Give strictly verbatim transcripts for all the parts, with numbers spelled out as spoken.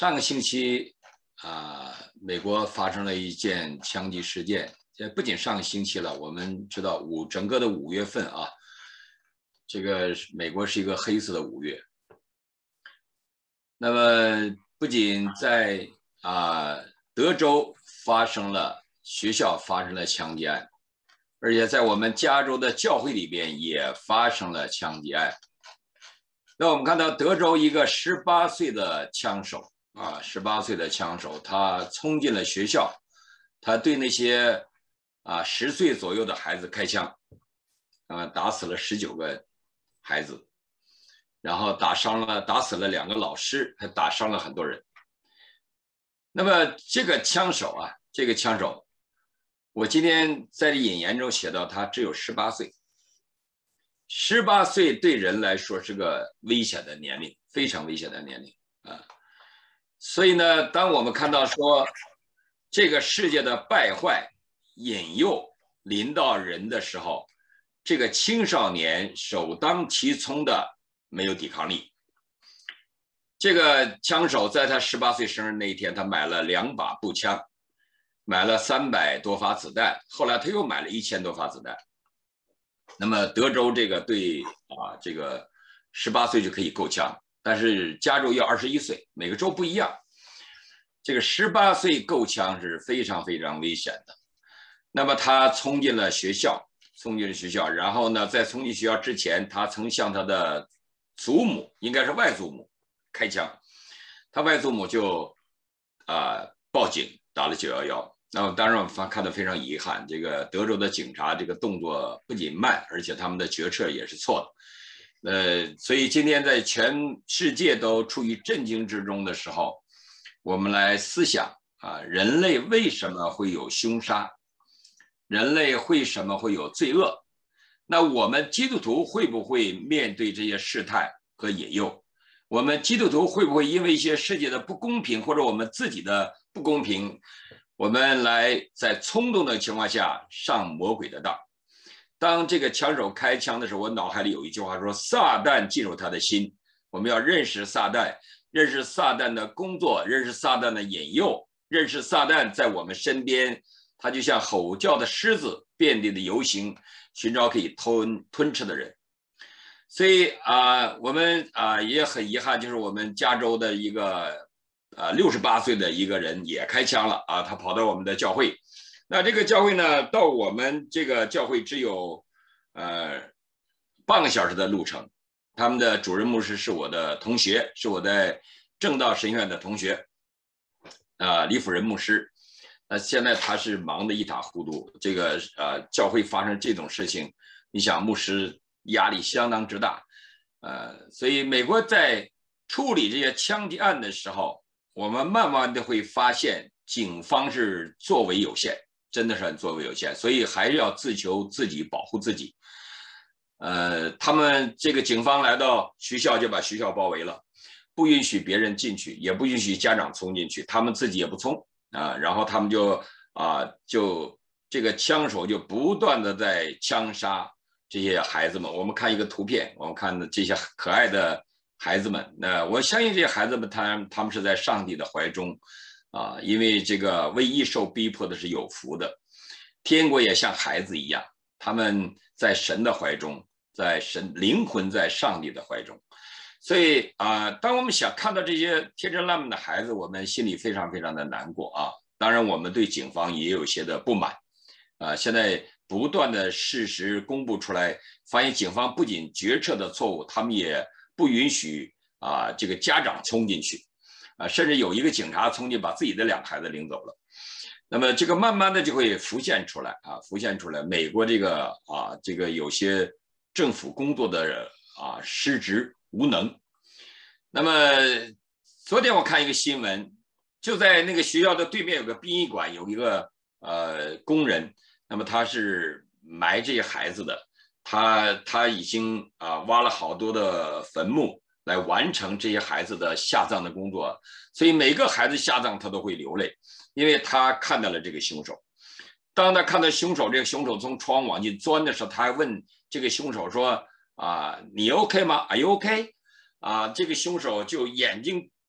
上个星期啊、呃，美国发生了一件枪击事件。这不仅上个星期了，我们知道五整个的五月份啊，这个美国是一个黑色的五月。那么不仅在啊、呃、德州发生了学校发生了枪击案，而且在我们加州的教会里边也发生了枪击案。那我们看到德州一个十八岁的枪手啊，十八岁的枪手，他冲进了学校，他对那些啊十岁左右的孩子开枪，啊，打死了十九个孩子，然后打伤了打死了两个老师，还打伤了很多人。那么这个枪手啊，这个枪手，我今天在引言中写到，他只有十八岁。十八岁对人来说是个危险的年龄，非常危险的年龄啊。所以呢，当我们看到说这个世界的败坏、引诱临到人的时候，这个青少年首当其冲的没有抵抗力。这个枪手在他十八岁生日那一天，他买了两把步枪，买了三百多发子弹，后来他又买了一千多发子弹。那么德州这个对啊，这个十八岁就可以购枪，但是加州要二十一岁，每个州不一样。这个十八岁购枪是非常非常危险的。那么他冲进了学校，冲进了学校，然后呢，在冲进学校之前，他曾向他的祖母，应该是外祖母开枪，他外祖母就啊、呃、报警打了九一一。那么当然我们看到非常遗憾，这个德州的警察这个动作不仅慢，而且他们的决策也是错的。呃，所以今天在全世界都处于震惊之中的时候，我们来思想啊，人类为什么会有凶杀？人类为什么会有罪恶？那我们基督徒会不会面对这些试探和引诱？我们基督徒会不会因为一些世界的不公平，或者我们自己的不公平，我们来在冲动的情况下上魔鬼的当？当这个枪手开枪的时候，我脑海里有一句话说：撒旦进入他的心。我们要认识撒旦，认识撒旦的工作，认识撒旦的引诱，认识撒旦在我们身边，他就像吼叫的狮子，遍地的游行，寻找可以吞吞吃的人。所以啊、呃，我们啊、呃、也很遗憾，就是我们加州的一个啊六十八岁的一个人也开枪了啊，他跑到我们的教会。那这个教会呢，到我们这个教会只有呃半个小时的路程。他们的主任牧师是我的同学，是我在正道神院的同学，啊、呃，李辅仁牧师。那现在他是忙得一塌糊涂。这个呃，教会发生这种事情，你想牧师压力相当之大，呃，所以美国在处理这些枪击案的时候，我们慢慢的会发现，警方是作为有限。真的是很作为有限，所以还是要自求自己，保护自己。呃，他们这个警方来到学校就把学校包围了，不允许别人进去，也不允许家长冲进去，他们自己也不冲啊。然后他们就啊，就这个枪手就不断的在枪杀这些孩子们。我们看一个图片，我们看这些可爱的孩子们，那我相信这些孩子们，他他们是在上帝的怀中。啊，因为这个唯一受逼迫的是有福的，天国也像孩子一样，他们在神的怀中，在神灵魂在上帝的怀中。所以啊、呃，当我们想看到这些天真烂漫的孩子，我们心里非常非常的难过啊。当然，我们对警方也有些的不满啊。现在不断的事实公布出来，发现警方不仅决策的错误，他们也不允许啊这个家长冲进去。啊，甚至有一个警察冲进把自己的两个孩子领走了。那么这个慢慢的就会浮现出来啊，浮现出来美国这个啊这个有些政府工作的啊失职无能。那么昨天我看一个新闻，就在那个学校的对面有个殡仪馆，有一个呃工人，那么他是埋这些孩子的，他他已经啊挖了好多的坟墓。来完成这些孩子的下葬的工作，所以每个孩子下葬他都会流泪，因为他看到了这个凶手。当他看到凶手，这个凶手从窗往进钻的时候，他还问这个凶手说：“啊，你 OK 吗 ？Are you OK？” 啊，这个凶手就眼睛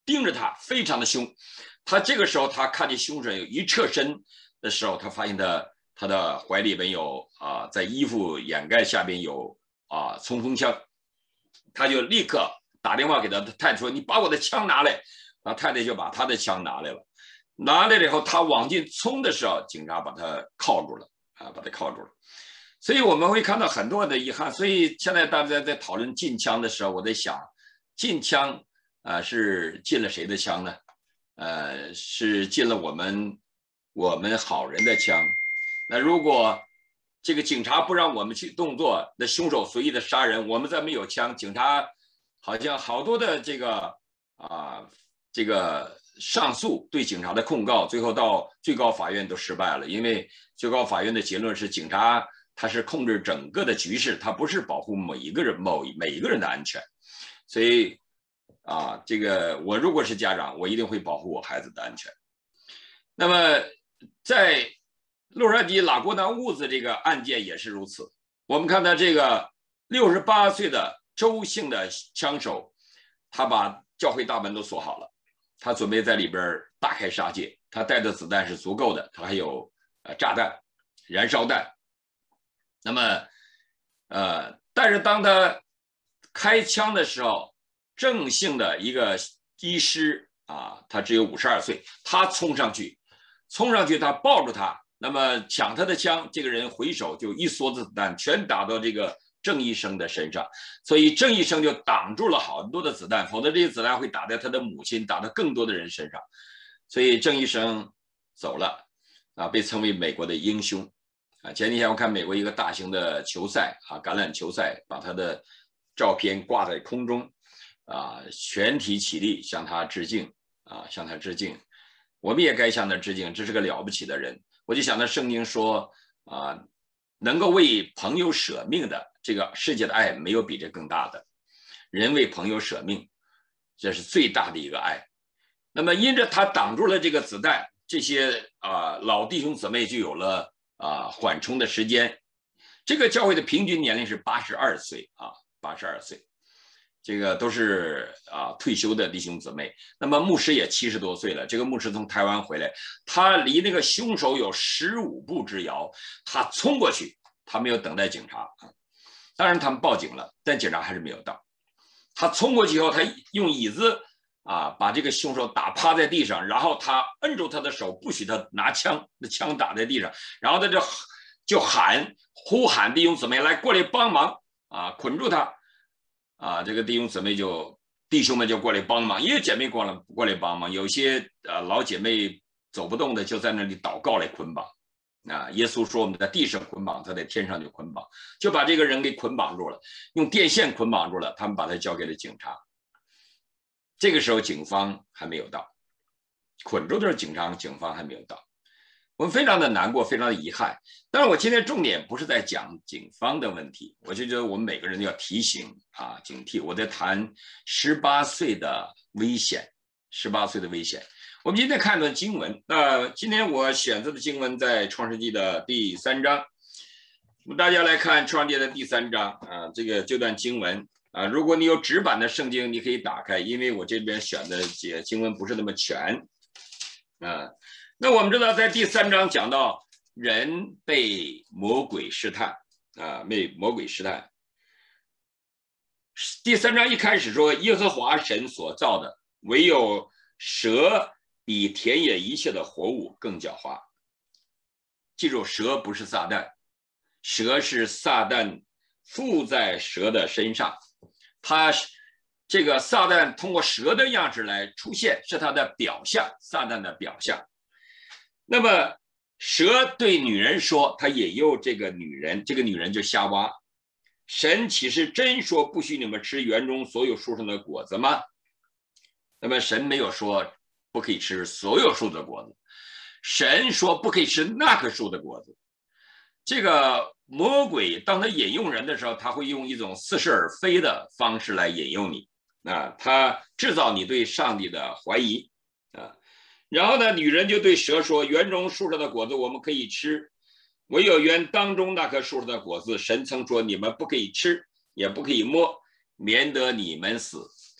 盯着他，非常的凶。他这个时候他看见凶手一侧身的时候，他发现他他的怀里边有啊，在衣服掩盖下边有啊冲锋枪，他就立刻打电话给他的太太说：“你把我的枪拿来。”然后太太就把他的枪拿来了。拿来了以后，他往进冲的时候，警察把他铐住了啊，把他铐住了。所以我们会看到很多的遗憾。所以现在大家在讨论禁枪的时候，我在想，禁枪啊、呃、是禁了谁的枪呢？呃，是禁了我们我们好人的枪。那如果这个警察不让我们去动作，那凶手随意的杀人，我们再没有枪，警察好像好多的这个啊、呃、这个上诉对警察的控告，最后到最高法院都失败了，因为最高法院的结论是警察他是控制整个的局势，他不是保护每一个人某每一个人的安全。所以啊，这个我如果是家长，我一定会保护我孩子的安全。那么在洛杉矶拉国南屋子这个案件也是如此。我们看到这个六十八岁的周姓的枪手，他把教会大门都锁好了，他准备在里边大开杀戒。他带的子弹是足够的，他还有呃炸弹、燃烧弹。那么，呃，但是当他开枪的时候，郑姓的一个医师啊，他只有五十二岁，他冲上去，冲上去，他抱住他。那么抢他的枪，这个人回手就一梭子子弹全打到这个郑医生的身上，所以郑医生就挡住了好多的子弹，否则这些子弹会打在他的母亲，打到更多的人身上。所以郑医生走了啊，被称为美国的英雄啊。前几天我看美国一个大型的球赛啊，橄榄球赛，把他的照片挂在空中啊，全体起立向他致敬啊，向他致敬。我们也该向他致敬，这是个了不起的人。我就想到圣经说啊，能够为朋友舍命的，这个世界的爱没有比这更大的。人为朋友舍命，这是最大的一个爱。那么因着他挡住了这个子弹，这些啊老弟兄姊妹就有了啊缓冲的时间。这个教会的平均年龄是八十二岁啊，八十二岁。这个都是啊退休的弟兄姊妹。那么牧师也七十多岁了，这个牧师从台湾回来，他离那个凶手有十五步之遥，他冲过去，他没有等待警察。当然他们报警了，但警察还是没有到。他冲过去以后，他用椅子啊把这个凶手打趴在地上，然后他摁住他的手，不许他拿枪，那枪打在地上，然后他就就喊呼喊弟兄姊妹来过来帮忙啊，捆住他。啊，这个弟兄姊妹就弟兄们就过来帮忙，也有姐妹过来过来帮忙，有些呃老姐妹走不动的就在那里祷告来捆绑。啊，耶稣说我们在地上捆绑，他在天上就捆绑，就把这个人给捆绑住了，用电线捆绑住了，他们把他交给了警察。这个时候警方还没有到，捆住的是警察，警方还没有到。我们非常的难过，非常的遗憾。但是我今天重点不是在讲警方的问题，我就觉得我们每个人都要提醒啊，警惕。我在谈十八岁的危险，十八岁的危险。我们今天看的经文，那、呃、今天我选择的经文在创世纪的第三章。大家来看创世纪的第三章啊，这个这段经文啊，如果你有纸版的圣经，你可以打开，因为我这边选的这经文不是那么全啊。那我们知道，在第三章讲到人被魔鬼试探啊，被魔鬼试探。第三章一开始说，耶和华神所造的，唯有蛇比田野一切的活物更狡猾。记住，蛇不是撒旦，蛇是撒旦附在蛇的身上，他这个撒旦通过蛇的样式来出现，是他的表象，撒旦的表象。那么蛇对女人说，他引诱这个女人，这个女人就瞎挖。神岂是真说不许你们吃园中所有树上的果子吗？那么神没有说不可以吃所有树的果子，神说不可以吃那棵树的果子。这个魔鬼当他引诱人的时候，他会用一种似是而非的方式来引诱你啊，他制造你对上帝的怀疑啊。然后呢，女人就对蛇说，园中树上的果子我们可以吃，唯有园当中那棵树上的果子，神曾说你们不可以吃，也不可以摸，免得你们死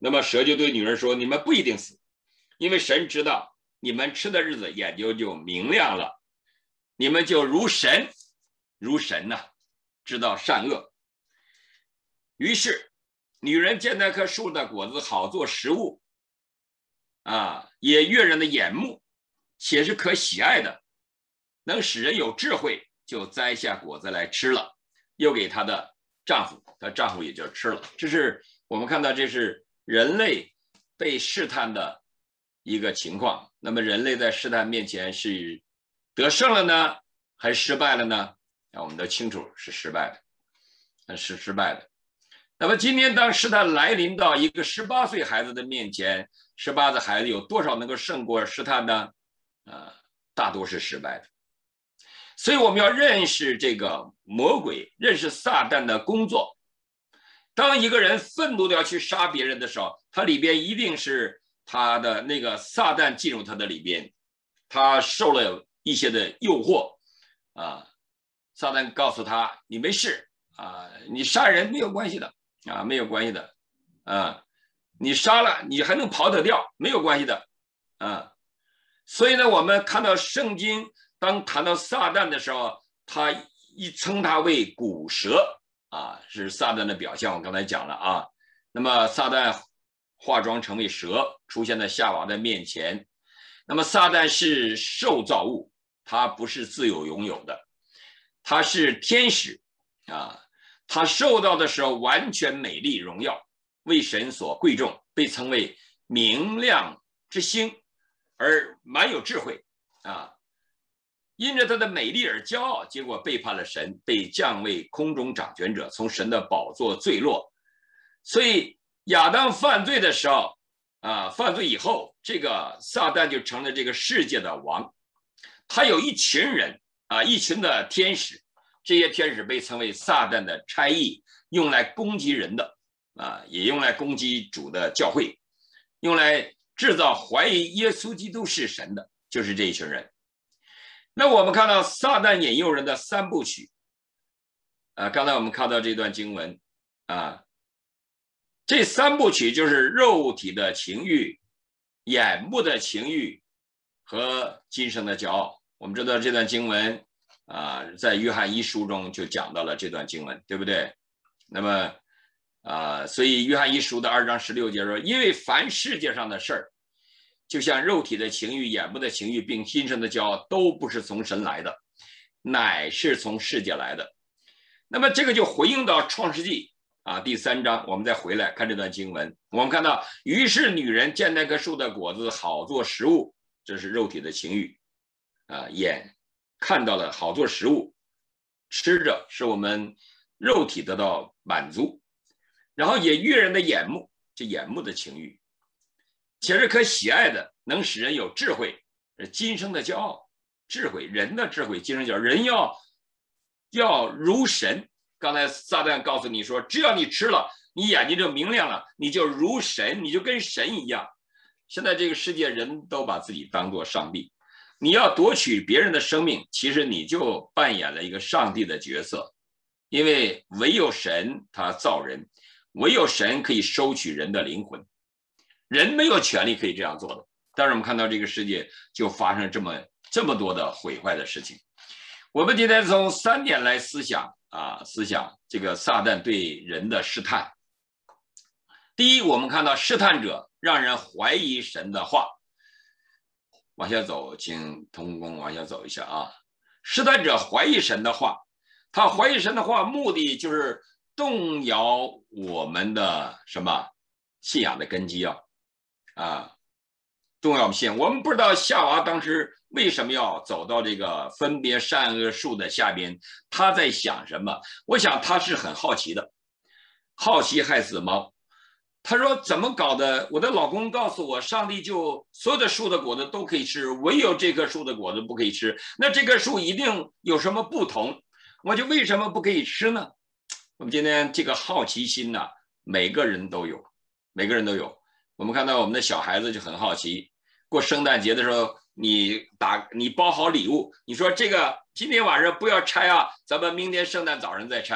那么蛇就对女人说：“你们不一定死，因为神知道你们吃的日子眼睛就明亮了，你们就如神，如神呐、啊，知道善恶。”于是女人见那棵树的果子好做食物，啊，也悦人的眼目，且是可喜爱的，能使人有智慧，就摘下果子来吃了，又给她的丈夫，她丈夫也就吃了。这是我们看到，这是人类被试探的一个情况。那么人类在试探面前是得胜了呢，还是失败了呢？啊，我们都清楚是失败的，是失败的。那么今天当试探来临到一个十八岁孩子的面前，十八岁孩子有多少能够胜过试探呢？呃，大多是失败的。所以我们要认识这个魔鬼，认识撒旦的工作。当一个人愤怒的要去杀别人的时候，他里边一定是他的那个撒旦进入他的里边，他受了一些的诱惑啊。撒旦告诉他：“你没事啊，你杀人没有关系的啊，没有关系的啊，你杀了你还能跑得掉，没有关系的啊。”所以呢，我们看到圣经当谈到撒旦的时候，他一称他为古蛇啊，是撒旦的表象。我刚才讲了啊，那么撒旦化妆成为蛇，出现在夏娃的面前。那么撒旦是受造物，他不是自由拥有的，他是天使啊。他受到的时候完全美丽荣耀，为神所贵重，被称为明亮之星，而蛮有智慧啊。因着他的美丽而骄傲，结果背叛了神，被降为空中掌权者，从神的宝座坠落。所以亚当犯罪的时候啊，犯罪以后，这个撒旦就成了这个世界的王。他有一群人啊，一群的天使，这些天使被称为撒旦的差役，用来攻击人的啊，也用来攻击主的教会，用来制造怀疑耶稣基督是神的，就是这一群人。那我们看到撒旦引诱人的三部曲啊，刚才我们看到这段经文啊，这三部曲就是肉体的情欲、眼目的情欲和今生的骄傲。我们知道这段经文啊，在约翰一书中就讲到了这段经文，对不对？那么啊，所以约翰一书的二章十六节说：“因为凡世界上的事儿，就像肉体的情欲、眼目的情欲，并今生的骄傲，都不是从神来的，乃是从世界来的。”那么这个就回应到创世纪啊第三章，我们再回来看这段经文，我们看到，于是女人见那棵树的果子好做食物，这是肉体的情欲啊，眼看到了好做食物，吃着使我们肉体得到满足，然后也悦人的眼目，这眼目的情欲，且是可喜爱的，能使人有智慧，今生的骄傲，智慧，人的智慧，今生骄傲，人要要如神。刚才撒旦告诉你说，只要你吃了，你眼睛就明亮了，你就如神，你就跟神一样。现在这个世界人都把自己当作上帝，你要夺取别人的生命，其实你就扮演了一个上帝的角色，因为唯有神他造人，唯有神可以收取人的灵魂，人没有权利可以这样做的。但是我们看到这个世界就发生这么这么多的毁坏的事情。我们今天从三点来思想啊，思想这个撒旦对人的试探。第一，我们看到试探者让人怀疑神的话。往下走，请同工往下走一下啊。试探者怀疑神的话，他怀疑神的话，目的就是动摇我们的什么信仰的根基啊啊，动摇我们信仰。我们不知道夏娃当时为什么要走到这个分别善恶树的下边，他在想什么？我想他是很好奇的，好奇害死猫。他说怎么搞的？我的老公告诉我，上帝就所有的树的果子都可以吃，唯有这棵树的果子不可以吃。那这棵树一定有什么不同？我就为什么不可以吃呢？我们今天这个好奇心呢、啊，每个人都有，每个人都有。我们看到我们的小孩子就很好奇，过圣诞节的时候，你打你包好礼物，你说这个今天晚上不要拆啊，咱们明天圣诞早上再拆。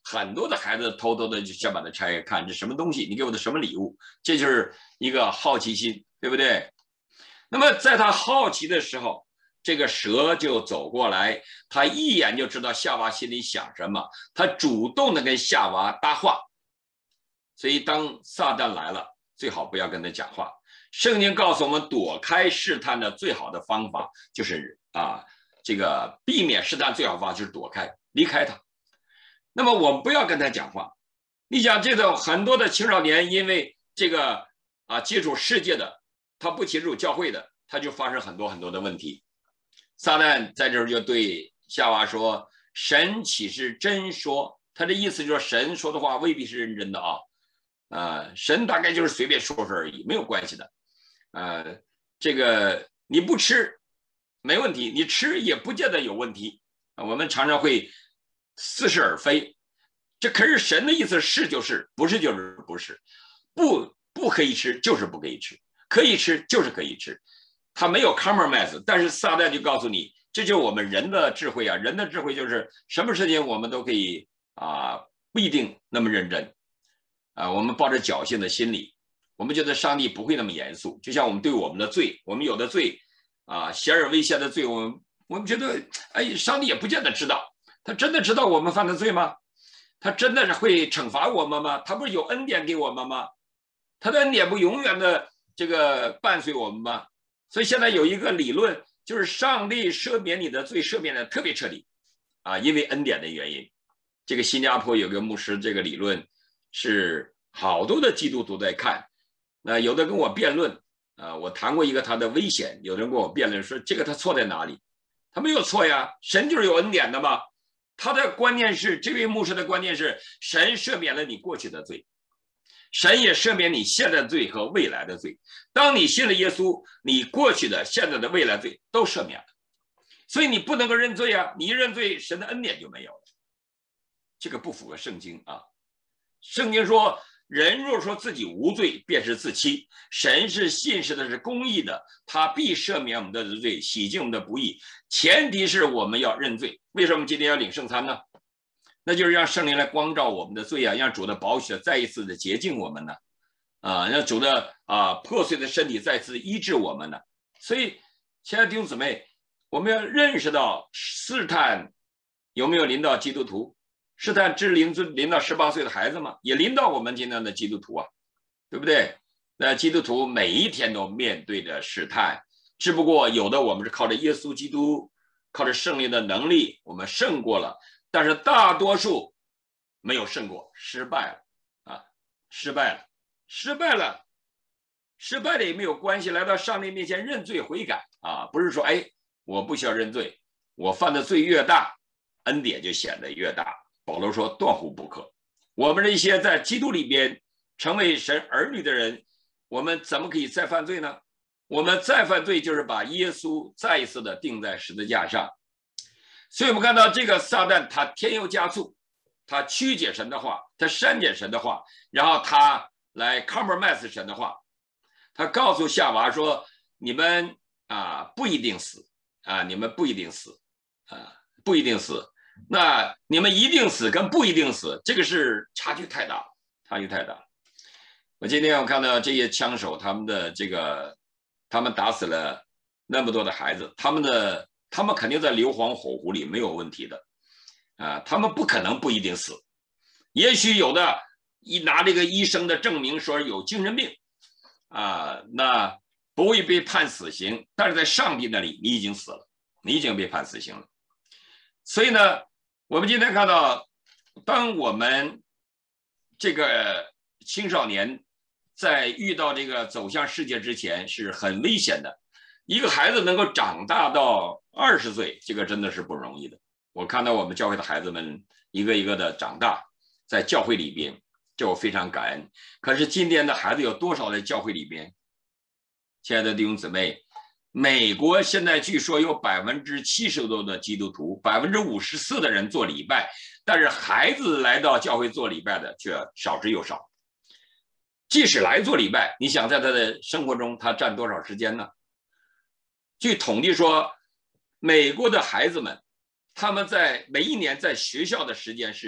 很多的孩子偷偷的就想把它拆开看，这什么东西？你给我的什么礼物？这就是一个好奇心，对不对？那么在他好奇的时候，这个蛇就走过来，他一眼就知道夏娃心里想什么，他主动的跟夏娃搭话。所以当撒旦来了，最好不要跟他讲话。圣经告诉我们，躲开试探的最好的方法就是啊，这个避免试探最好的方法就是躲开，离开他。那么我们不要跟他讲话。你想，这个很多的青少年因为这个啊接触世界的，他不接触教会的，他就发生很多很多的问题。撒旦在这儿就对夏娃说：“神岂是真说？”他的意思就是神说的话未必是认真的啊。啊，神大概就是随便说说而已，没有关系的。呃，这个你不吃没问题，你吃也不见得有问题啊。我们常常会似是而非，这可是神的意思是就是，不是就是不是，不不可以吃就是不可以吃，可以吃就是可以吃，他没有 compromise。但是撒旦就告诉你，这就是我们人的智慧啊，人的智慧就是什么事情我们都可以啊，不一定那么认真。啊，我们抱着侥幸的心理，我们觉得上帝不会那么严肃。就像我们对我们的罪，我们有的罪啊，显而未现的罪，我们我们觉得，哎，上帝也不见得知道。他真的知道我们犯的罪吗？他真的是会惩罚我们吗？他不是有恩典给我们吗？他的恩典不永远的这个伴随我们吗？所以现在有一个理论，就是上帝赦免你的罪，赦免的特别彻底啊，因为恩典的原因。这个新加坡有个牧师，这个理论是好多的基督徒在看，那有的跟我辩论啊，我谈过一个他的危险，有人跟我辩论说这个他错在哪里？他没有错呀，神就是有恩典的嘛。他的观念是，这位牧师的观念是，神赦免了你过去的罪，神也赦免你现在的罪和未来的罪。当你信了耶稣，你过去的、现在的、未来的罪都赦免了，所以你不能够认罪啊！你一认罪，神的恩典就没有了。这个不符合圣经啊！圣经说，人若说自己无罪，便是自欺。神是信实的，是公义的，他必赦免我们的罪，洗净我们的不义。前提是我们要认罪。为什么今天要领圣餐呢？那就是让圣灵来光照我们的罪啊，让主的宝血再一次的洁净我们呢，啊，让主的啊破碎的身体再次医治我们呢。所以，亲爱的弟兄姊妹，我们要认识到试探有没有临到基督徒？试探只临临到十八岁的孩子吗？也临到我们今天的基督徒啊，对不对？那基督徒每一天都面对着试探，只不过有的我们是靠着耶稣基督，靠着圣灵的能力，我们胜过了。但是大多数没有胜过，失败了啊，失败了，失败了，失败了也没有关系。来到上帝面前认罪悔改啊，不是说哎，我不需要认罪，我犯的罪越大，恩典就显得越大。保罗说断乎不可。我们这些在基督里边成为神儿女的人，我们怎么可以再犯罪呢？我们再犯罪就是把耶稣再一次的钉在十字架上。所以我们看到这个撒旦他添油加醋，他曲解神的话，他删减神的话，然后他来 compromise 神的话。他告诉夏娃说，你们啊不一定死啊，你们不一定死啊，不一定死。那你们一定死跟不一定死，这个是差距太大，差距太大。我今天我看到这些枪手，他们的这个，他们打死了那么多的孩子，他们的他们肯定在硫磺火湖里没有问题的，啊，他们不可能不一定死。也许有的一拿这个医生的证明说有精神病，啊，那不会被判死刑，但是在上帝那里你已经死了，你已经被判死刑了。所以呢，我们今天看到，当我们这个青少年在遇到这个走向世界之前是很危险的。一个孩子能够长大到二十岁，这个真的是不容易的。我看到我们教会的孩子们一个一个的长大，在教会里边，就非常感恩。可是今天的孩子有多少在教会里边？亲爱的弟兄姊妹，美国现在据说有百分之七十多的基督徒，百分之五十四的人做礼拜，但是孩子来到教会做礼拜的却少之又少。即使来做礼拜，你想在他的生活中他占多少时间呢？据统计说，美国的孩子们他们在每一年在学校的时间是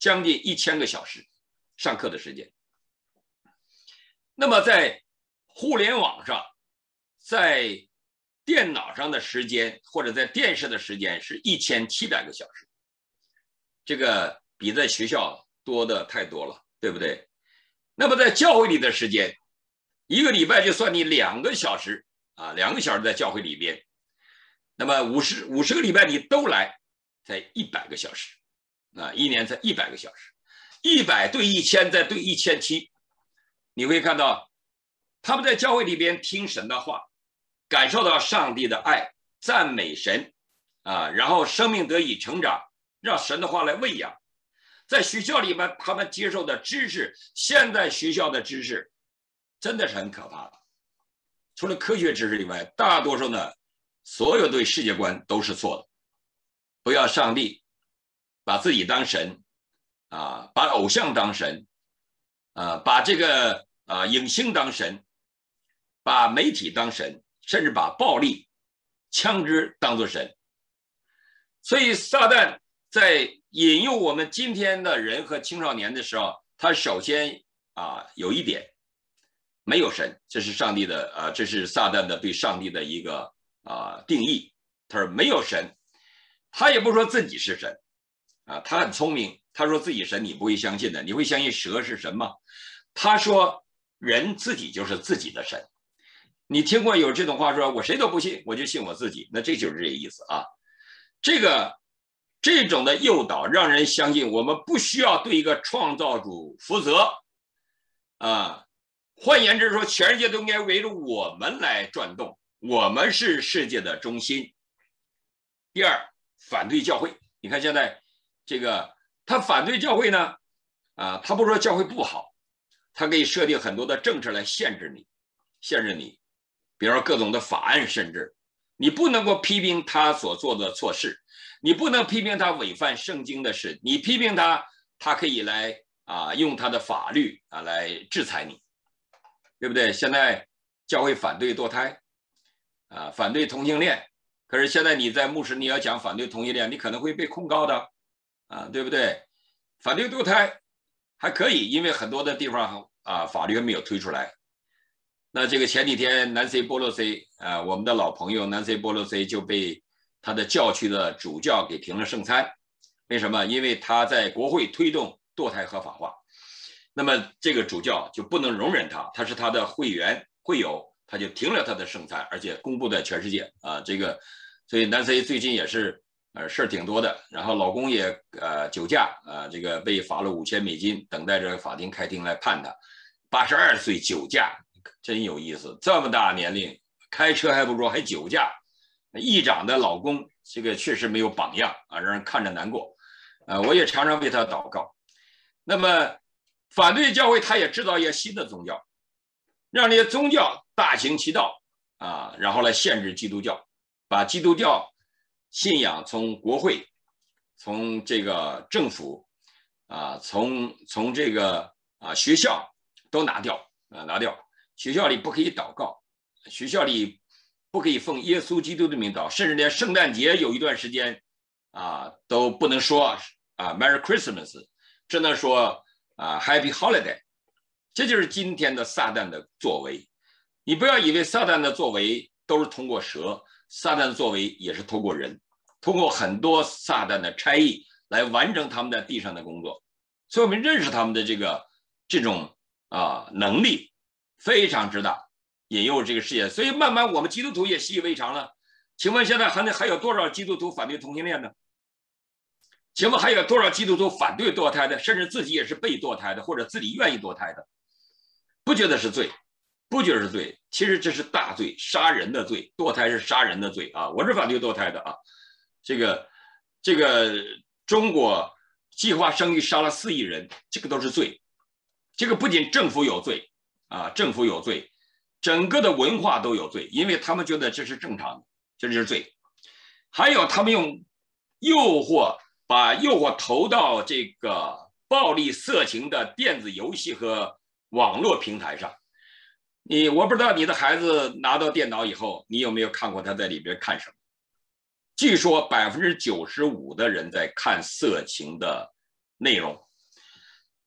将近一千个小时上课的时间。那么在互联网上，在电脑上的时间或者在电视的时间是一千七百个小时，这个比在学校多的太多了，对不对？那么在教会里的时间，一个礼拜就算你两个小时啊，两个小时在教会里边，那么五十五十个礼拜你都来，才一百个小时啊，一年才一百个小时，一百对一千再对一千七，你会看到他们在教会里边听神的话，感受到上帝的爱，赞美神啊，然后生命得以成长，让神的话来喂养。在学校里面，他们接受的知识，现在学校的知识真的是很可怕的。除了科学知识以外，大多数呢，所有对世界观都是错的。不要上帝，把自己当神啊，把偶像当神啊，把这个啊影星当神，把媒体当神，甚至把暴力、枪支当作神。所以撒旦在引诱我们今天的人和青少年的时候，他首先啊有一点，没有神，这是上帝的啊，这是撒旦的对上帝的一个啊定义。他说没有神，他也不说自己是神啊，他很聪明，他说自己神，你不会相信的，你会相信蛇是神吗？他说人自己就是自己的神。你听过有这种话说，我谁都不信，我就信我自己，那这就是这个意思啊。这个这种的诱导让人相信我们不需要对一个创造主负责啊。换言之说，全世界都应该围着我们来转动，我们是世界的中心。第二，反对教会。你看现在这个他反对教会呢，啊，他不说教会不好，他可以设定很多的政策来限制你，限制你，比如说各种的法案，甚至你不能够批评他所做的错事，你不能批评他违反圣经的事，你批评他，他可以来啊用他的法律啊来制裁你，对不对？现在教会反对堕胎啊，反对同性恋，可是现在你在牧师你要讲反对同性恋，你可能会被控告的啊，对不对？反对堕胎还可以，因为很多的地方啊法律还没有推出来。那这个前几天 Nancy Pelosi 啊，我们的老朋友 Nancy Pelosi 就被他的教区的主教给停了圣餐。为什么？因为他在国会推动堕胎合法化，那么这个主教就不能容忍他，他是他的会员会友，他就停了他的圣餐，而且公布在全世界啊。这个，所以 Nancy 最近也是呃事儿挺多的，然后老公也呃酒驾啊，这个被罚了五千美金，等待着法庭开庭来判他。八十二岁酒驾。真有意思，这么大年龄开车还不说，还酒驾。议长的老公，这个确实没有榜样啊，让人看着难过。呃，我也常常为他祷告。那么，反对教会，他也制造一些新的宗教，让这些宗教大行其道啊，然后来限制基督教，把基督教信仰从国会、从这个政府啊、从从这个啊学校都拿掉啊，拿掉。学校里不可以祷告，学校里不可以奉耶稣基督的名祷，甚至连圣诞节有一段时间啊都不能说啊 Merry Christmas， 只能说啊 Happy Holiday。这就是今天的撒旦的作为。你不要以为撒旦的作为都是通过蛇，撒旦的作为也是通过人，通过很多撒旦的差役来完成他们在地上的工作。所以我们认识他们的这个这种啊能力。非常之大，引诱这个世界，所以慢慢我们基督徒也习以为常了。请问现在还还有多少基督徒反对同性恋呢？请问还有多少基督徒反对堕胎的，甚至自己也是被堕胎的，或者自己愿意堕胎的？不觉得是罪，不觉得是罪，其实这是大罪，杀人的罪，堕胎是杀人的罪啊！我是反对堕胎的啊。这个这个中国计划生育杀了四亿人，这个都是罪。这个不仅政府有罪。啊，政府有罪，整个的文化都有罪，因为他们觉得这是正常的，这就是罪。还有他们用诱惑，把诱惑投到这个暴力色情的电子游戏和网络平台上。你我不知道你的孩子拿到电脑以后，你有没有看过他在里边看什么？据说百分之九十五的人在看色情的内容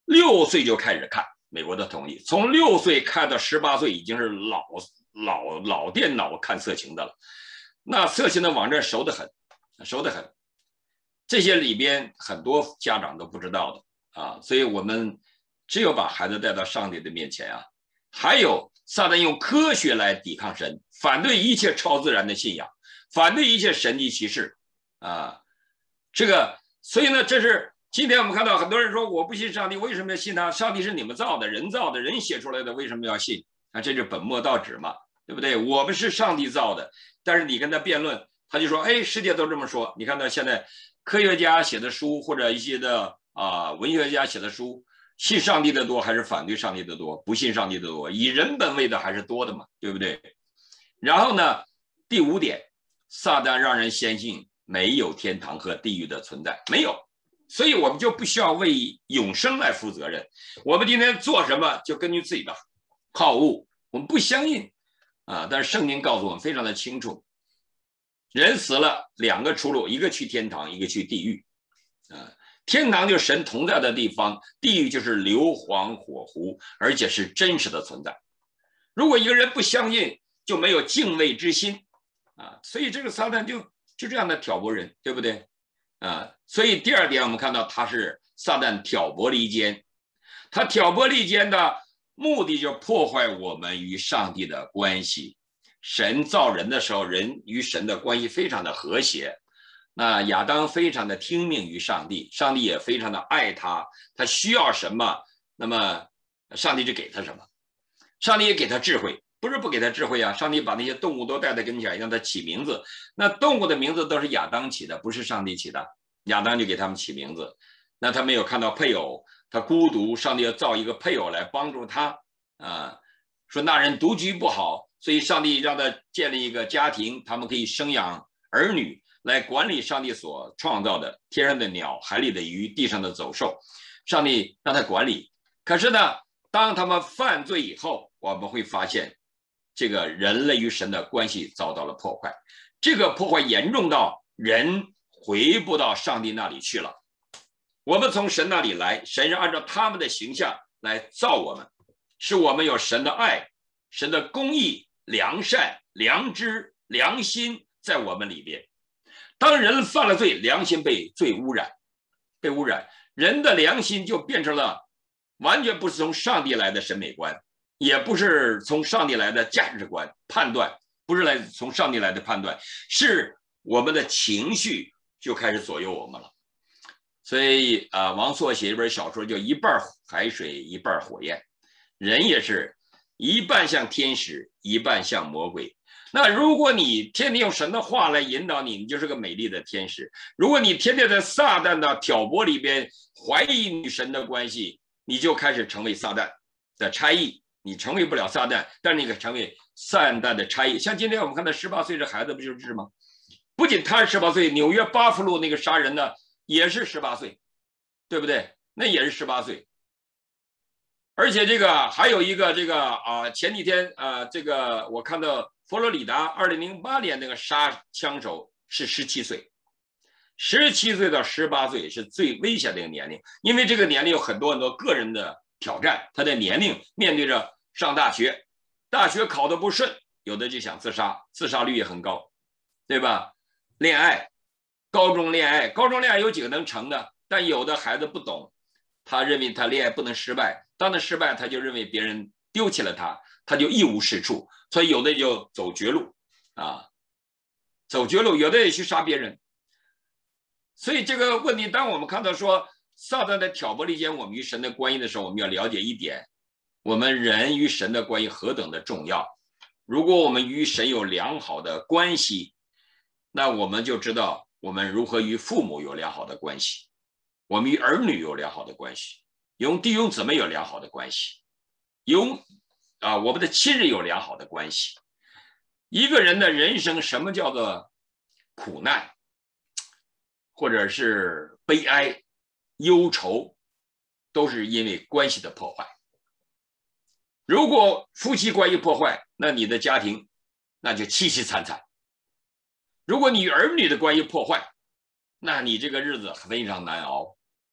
六岁就开始看美国的统计，从六岁看到十八岁已经是老老老电脑看色情的了。那色情的网站熟得很，熟得很，这些里边很多家长都不知道的啊，所以我们只有把孩子带到上帝的面前啊。还有撒旦用科学来抵抗神，反对一切超自然的信仰，反对一切神迹奇事啊。这个，所以呢，这是今天我们看到很多人说我不信上帝，为什么要信他？上帝是你们造的，人造的，人写出来的，为什么要信？啊，这就本末倒置嘛，对不对？我们是上帝造的，但是你跟他辩论，他就说，哎，世界都这么说。你看到现在科学家写的书或者一些的啊文学家写的书。信上帝的多还是反对上帝的多？不信上帝的多，以人本位的还是多的嘛，对不对？然后呢，第五点，撒旦让人相信没有天堂和地狱的存在，没有，所以我们就不需要为永生来负责任。我们今天做什么就根据自己的好恶，我们不相信啊。但是圣经告诉我们非常的清楚，人死了两个出路，一个去天堂，一个去地狱啊。天堂就是神同在的地方，地狱就是硫磺火湖，而且是真实的存在。如果一个人不相信，就没有敬畏之心啊，所以这个撒旦就就这样的挑拨人，对不对啊？所以第二点，我们看到他是撒旦挑拨离间，他挑拨离间的目的就破坏我们与上帝的关系。神造人的时候，人与神的关系非常的和谐。那亚当非常的听命于上帝，上帝也非常的爱他，他需要什么，那么上帝就给他什么。上帝也给他智慧，不是不给他智慧啊，上帝把那些动物都带在跟前，让他起名字。那动物的名字都是亚当起的，不是上帝起的，亚当就给他们起名字。那他没有看到配偶，他孤独，上帝要造一个配偶来帮助他啊。说那人独居不好，所以上帝让他建立一个家庭，他们可以生养儿女，来管理上帝所创造的天上的鸟、海里的鱼、地上的走兽，上帝让他管理。可是呢，当他们犯罪以后，我们会发现，这个人类与神的关系遭到了破坏。这个破坏严重到人回不到上帝那里去了。我们从神那里来，神是按照他们的形象来造我们，使我们有神的爱、神的公义、良善、良知、良心在我们里边。当人犯了罪，良心被罪污染，被污染，人的良心就变成了完全不是从上帝来的审美观，也不是从上帝来的价值观判断，不是来从上帝来的判断，是我们的情绪就开始左右我们了。所以啊、呃，王朔写一本小说叫一半海水一半火焰，人也是一半像天使，一半像魔鬼。那如果你天天用神的话来引导你，你就是个美丽的天使。如果你天天在撒旦的挑拨里边怀疑与神的关系，你就开始成为撒旦的差役。你成为不了撒旦，但是你可以成为撒旦的差役。像今天我们看到十八岁这孩子不就是吗？不仅他是十八岁，纽约巴夫路那个杀人的也是十八岁，对不对？那也是十八岁。而且这个还有一个这个啊，前几天啊，这个我看到佛罗里达二零零八年那个杀枪手是十七岁，十七岁到十八岁是最危险的一个年龄，因为这个年龄有很多很多个人的挑战，他的年龄面对着上大学，大学考得不顺，有的就想自杀，自杀率也很高，对吧？恋爱，高中恋爱，高中恋爱有几个能成的？但有的孩子不懂，他认为他恋爱不能失败。当他失败，他就认为别人丢弃了他，他就一无是处，所以有的就走绝路啊，走绝路，有的也去杀别人。所以这个问题，当我们看到说撒旦在挑拨离间我们与神的关系的时候，我们要了解一点，我们人与神的关系何等的重要。如果我们与神有良好的关系，那我们就知道我们如何与父母有良好的关系，我们与儿女有良好的关系，与弟兄姊妹有良好的关系，与啊我们的亲人有良好的关系。一个人的人生，什么叫做苦难，或者是悲哀、忧愁，都是因为关系的破坏。如果夫妻关系破坏，那你的家庭那就凄凄惨惨。如果你与儿女的关系破坏，那你这个日子非常难熬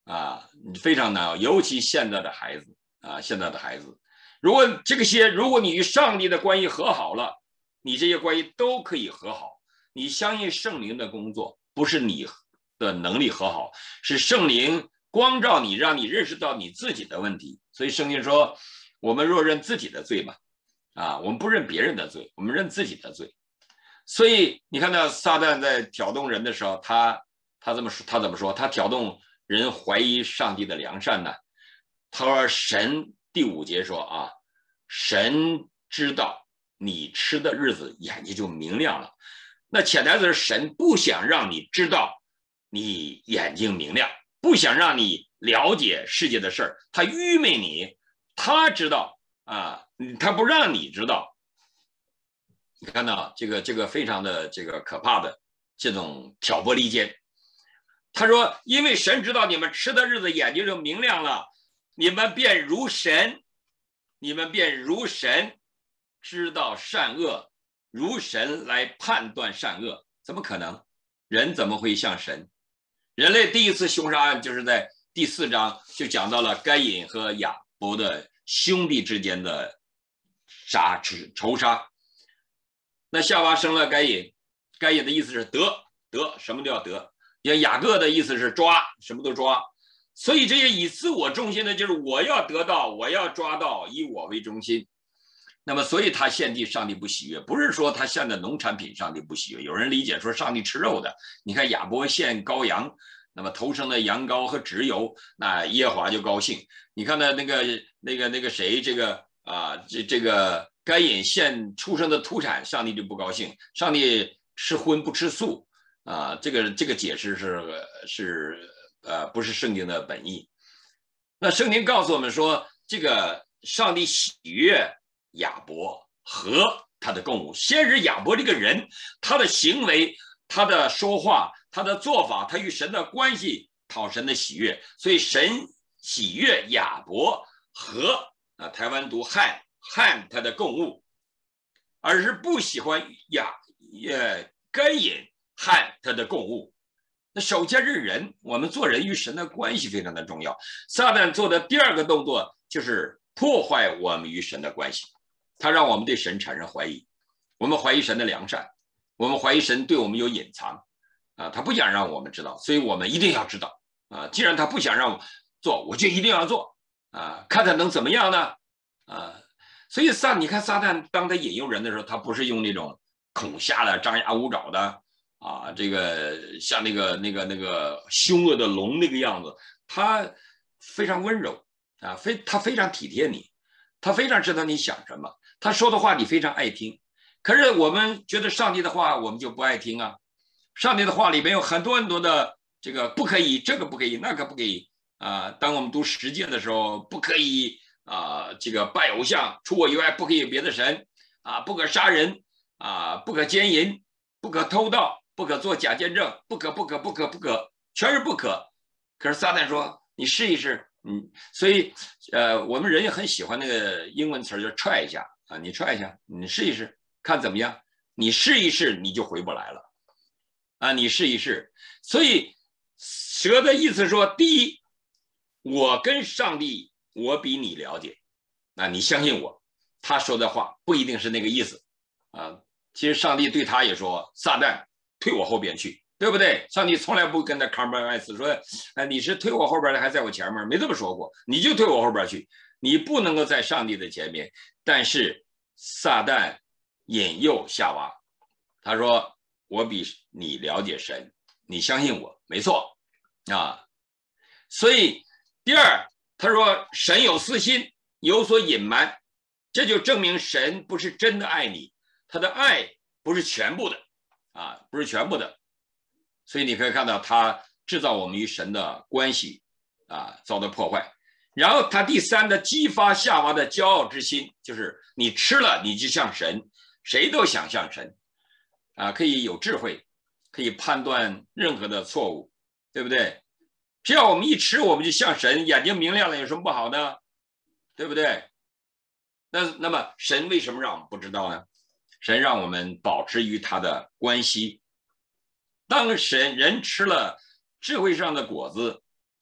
啊，非常难熬，尤其现在的孩子啊，现在的孩子，如果这个些，如果你与上帝的关系和好了，你这些关系都可以和好。你相信圣灵的工作，不是你的能力和好，是圣灵光照你，让你认识到你自己的问题。所以圣经说，我们若认自己的罪嘛，啊，我们不认别人的罪，我们认自己的罪。所以你看到撒旦在挑动人的时候，他他怎么说？他怎么说？他挑动人怀疑上帝的良善呢？他说：“神第五节说啊，神知道你吃的日子眼睛就明亮了。那潜台词是神不想让你知道你眼睛明亮，不想让你了解世界的事儿，他愚昧你，他知道啊，他不让你知道。”你看到这个这个非常的这个可怕的这种挑拨离间。他说：“因为神知道你们吃的日子眼睛就明亮了，你们便如神，你们便如神，知道善恶，如神来判断善恶。怎么可能？人怎么会像神？人类第一次凶杀案就是在第四章就讲到了该隐和亚伯的兄弟之间的杀仇杀。那夏娃生了该隐，该隐的意思是得得，什么都要得。雅各的意思是抓，什么都抓。所以这些以自我中心的，就是我要得到，我要抓到，以我为中心。那么，所以他献祭，上帝不喜悦，不是说他献的农产品上帝不喜悦。有人理解说上帝吃肉的，你看亚伯献羔羊，那么头生的羊羔和脂油，那耶和华就高兴。你看那那个那个那个谁，这个啊，这这个。该隐献出生的土产，上帝就不高兴。上帝吃荤不吃素啊，这个这个解释是是呃不是圣经的本意。那圣经告诉我们说，这个上帝喜悦亚伯和他的供物。先是亚伯这个人，他的行为、他的说话、他的做法，他与神的关系讨神的喜悦，所以神喜悦亚伯和啊，台湾读汉。汉他的供物，而是不喜欢亚呃该隐汉他的供物。那首先是人，我们做人与神的关系非常的重要。撒旦做的第二个动作就是破坏我们与神的关系，他让我们对神产生怀疑，我们怀疑神的良善，我们怀疑神对我们有隐藏啊，他不想让我们知道，所以我们一定要知道啊。既然他不想让我做，我就一定要做啊，看他能怎么样呢？啊。所以撒，你看撒旦当他引诱人的时候，他不是用那种恐吓的、张牙舞爪的啊，这个像那个那个那个凶恶的龙那个样子，他非常温柔啊，非他非常体贴你，他非常知道你想什么，他说的话你非常爱听。可是我们觉得上帝的话我们就不爱听啊，上帝的话里面有很多很多的这个不可以，这个不可以，那个不可以啊。当我们读十诫的时候，不可以。啊，这个拜偶像，除我以外不可以有别的神啊，不可杀人啊，不可奸淫，不可偷盗，不可做假见证，不可不可不可不可，全是不可。可是撒旦说你试一试，嗯，所以呃，我们人也很喜欢那个英文词，就 try 一下啊，你 try 一下，你试一试，看怎么样？你试一试，你就回不来了啊，你试一试。所以蛇的意思说，第一，我跟上帝。我比你了解，那你相信我，他说的话不一定是那个意思啊。其实上帝对他也说：“撒旦，退我后边去，对不对？”上帝从来不跟他 compromise 说：“哎，你是退我后边的，还在我前面，没这么说过。你就退我后边去，你不能够在上帝的前面。”但是撒旦引诱夏娃，他说：“我比你了解神，你相信我，没错啊。”所以第二。他说神有私心，有所隐瞒，这就证明神不是真的爱你，他的爱不是全部的啊，不是全部的。所以你可以看到他制造我们与神的关系啊遭到破坏。然后他第三的激发夏娃的骄傲之心，就是你吃了你就像神，谁都想像神啊，可以有智慧，可以判断任何的错误，对不对？只要我们一吃，我们就像神，眼睛明亮了，有什么不好呢？对不对？那那么神为什么让我们不知道呢？神让我们保持与他的关系。当神人吃了智慧上的果子，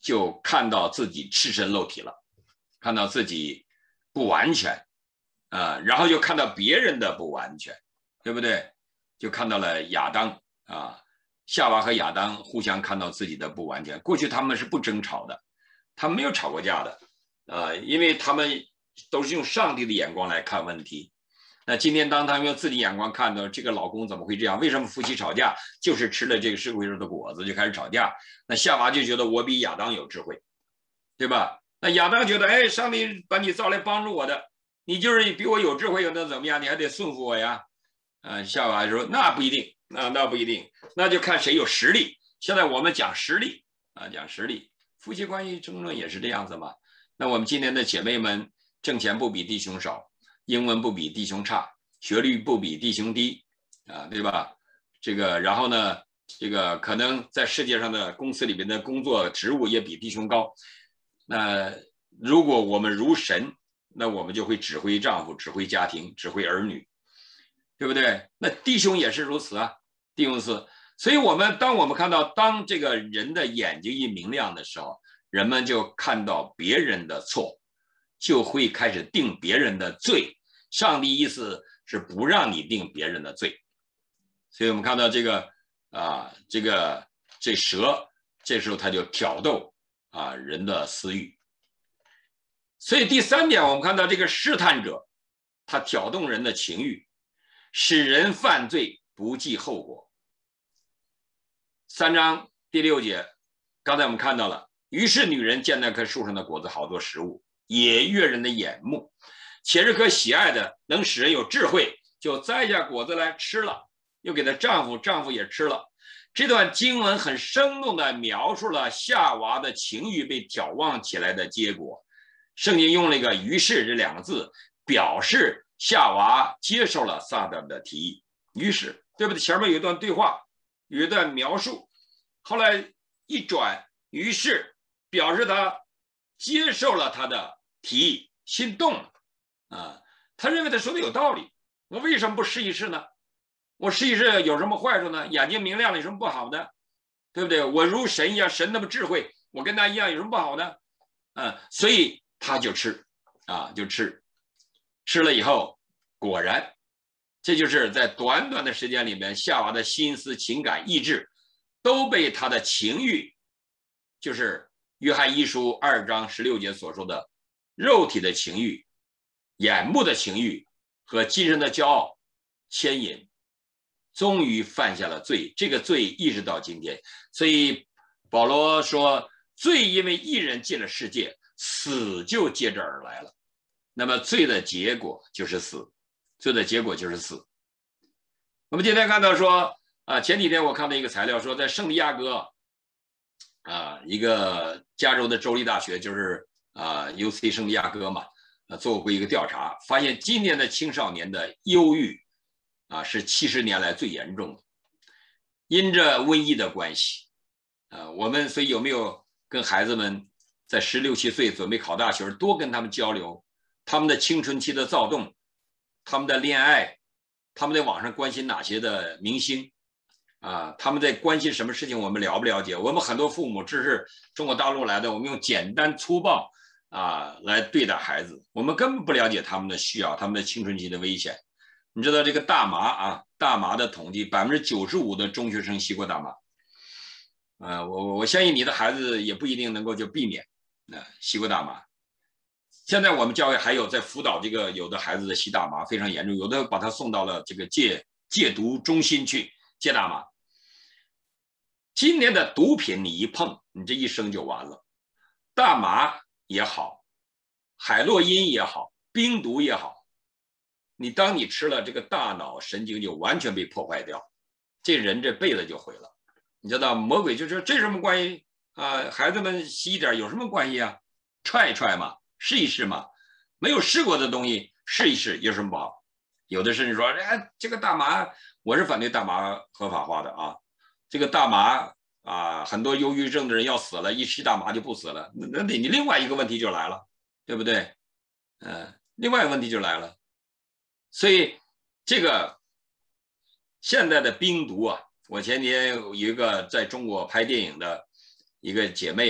就看到自己赤身露体了，看到自己不完全啊，然后又看到别人的不完全，对不对？就看到了亚当啊，夏娃和亚当互相看到自己的不完全。过去他们是不争吵的，他们没有吵过架的啊，因为他们都是用上帝的眼光来看问题。那今天当他们用自己眼光看到这个老公怎么会这样？为什么夫妻吵架？就是吃了这个社会上的果子就开始吵架。那夏娃就觉得我比亚当有智慧，对吧？那亚当觉得，哎，上帝把你造来帮助我的，你就是比我有智慧，那怎么样？你还得顺服我呀。啊，夏娃说那不一定，那那不一定，那就看谁有实力。现在我们讲实力啊，讲实力，夫妻关系争论也是这样子嘛。那我们今天的姐妹们，挣钱不比弟兄少，英文不比弟兄差，学历不比弟兄低啊，对吧？这个，然后呢，这个可能在世界上的公司里面的工作职务也比弟兄高。那如果我们如神，那我们就会指挥丈夫，指挥家庭，指挥儿女。对不对？那弟兄也是如此啊，弟兄是，所以我们当我们看到，当这个人的眼睛一明亮的时候，人们就看到别人的错，就会开始定别人的罪。上帝意思是不让你定别人的罪，所以我们看到这个啊，这个这蛇，这时候他就挑逗啊人的私欲。所以第三点，我们看到这个试探者，他挑动人的情欲。使人犯罪不计后果。三章第六节，刚才我们看到了，于是女人见那棵树上的果子好多食物，也悦人的眼目，且是可喜爱的，能使人有智慧，就摘下果子来吃了，又给她丈夫，丈夫也吃了。这段经文很生动地描述了夏娃的情欲被挑旺起来的结果。圣经用了一个于是这两个字，表示夏娃接受了撒旦的提议，于是，对不对？前面有一段对话，有一段描述，后来一转，于是表示他接受了他的提议，心动了啊！他认为他说的有道理，我为什么不试一试呢？我试一试有什么坏处呢？眼睛明亮了有什么不好呢？对不对？我如神一样，神那么智慧，我跟他一样有什么不好呢？嗯，所以他就吃啊，就吃。吃了以后，果然，这就是在短短的时间里面，夏娃的心思、情感、意志都被他的情欲，就是约翰一书二章十六节所说的肉体的情欲、眼目的情欲和今生的骄傲牵引，终于犯下了罪。这个罪一直到今天，所以保罗说，罪因为一人进了世界，死就接着而来了。那么罪的结果就是死，罪的结果就是死。我们今天看到说，啊，前几天我看到一个材料说，在圣地亚哥，啊，一个加州的州立大学，就是啊 U C 圣地亚哥嘛，啊，做过一个调查，发现今年的青少年的忧郁，啊，是七十年来最严重的，因着瘟疫的关系，啊，我们所以有没有跟孩子们在十六七岁准备考大学，多跟他们交流？他们的青春期的躁动，他们的恋爱，他们在网上关心哪些的明星啊？他们在关心什么事情？我们了不了解？我们很多父母只是中国大陆来的，我们用简单粗暴啊来对待孩子，我们根本不了解他们的需要，他们的青春期的危险。你知道这个大麻啊，大麻的统计，百分之九十五的中学生吸过大麻。呃，我我相信你的孩子也不一定能够就避免啊吸过大麻。现在我们教育还有在辅导这个有的孩子的吸大麻非常严重，有的把他送到了这个戒戒毒中心去戒大麻。今年的毒品你一碰，你这一生就完了。大麻也好，海洛因也好，冰毒也好，你当你吃了，这个大脑神经就完全被破坏掉，这人这辈子就毁了。你知道魔鬼就说这什么关系啊？孩子们吸一点有什么关系啊？踹一踹嘛。试一试嘛，没有试过的东西试一试有什么不好？有的甚至说，哎，这个大麻，我是反对大麻合法化的啊。这个大麻啊，很多忧郁症的人要死了，一吸大麻就不死了。那你另外一个问题就来了，对不对？嗯、呃，另外一个问题就来了。所以这个现在的冰毒啊，我前天有一个在中国拍电影的一个姐妹啊。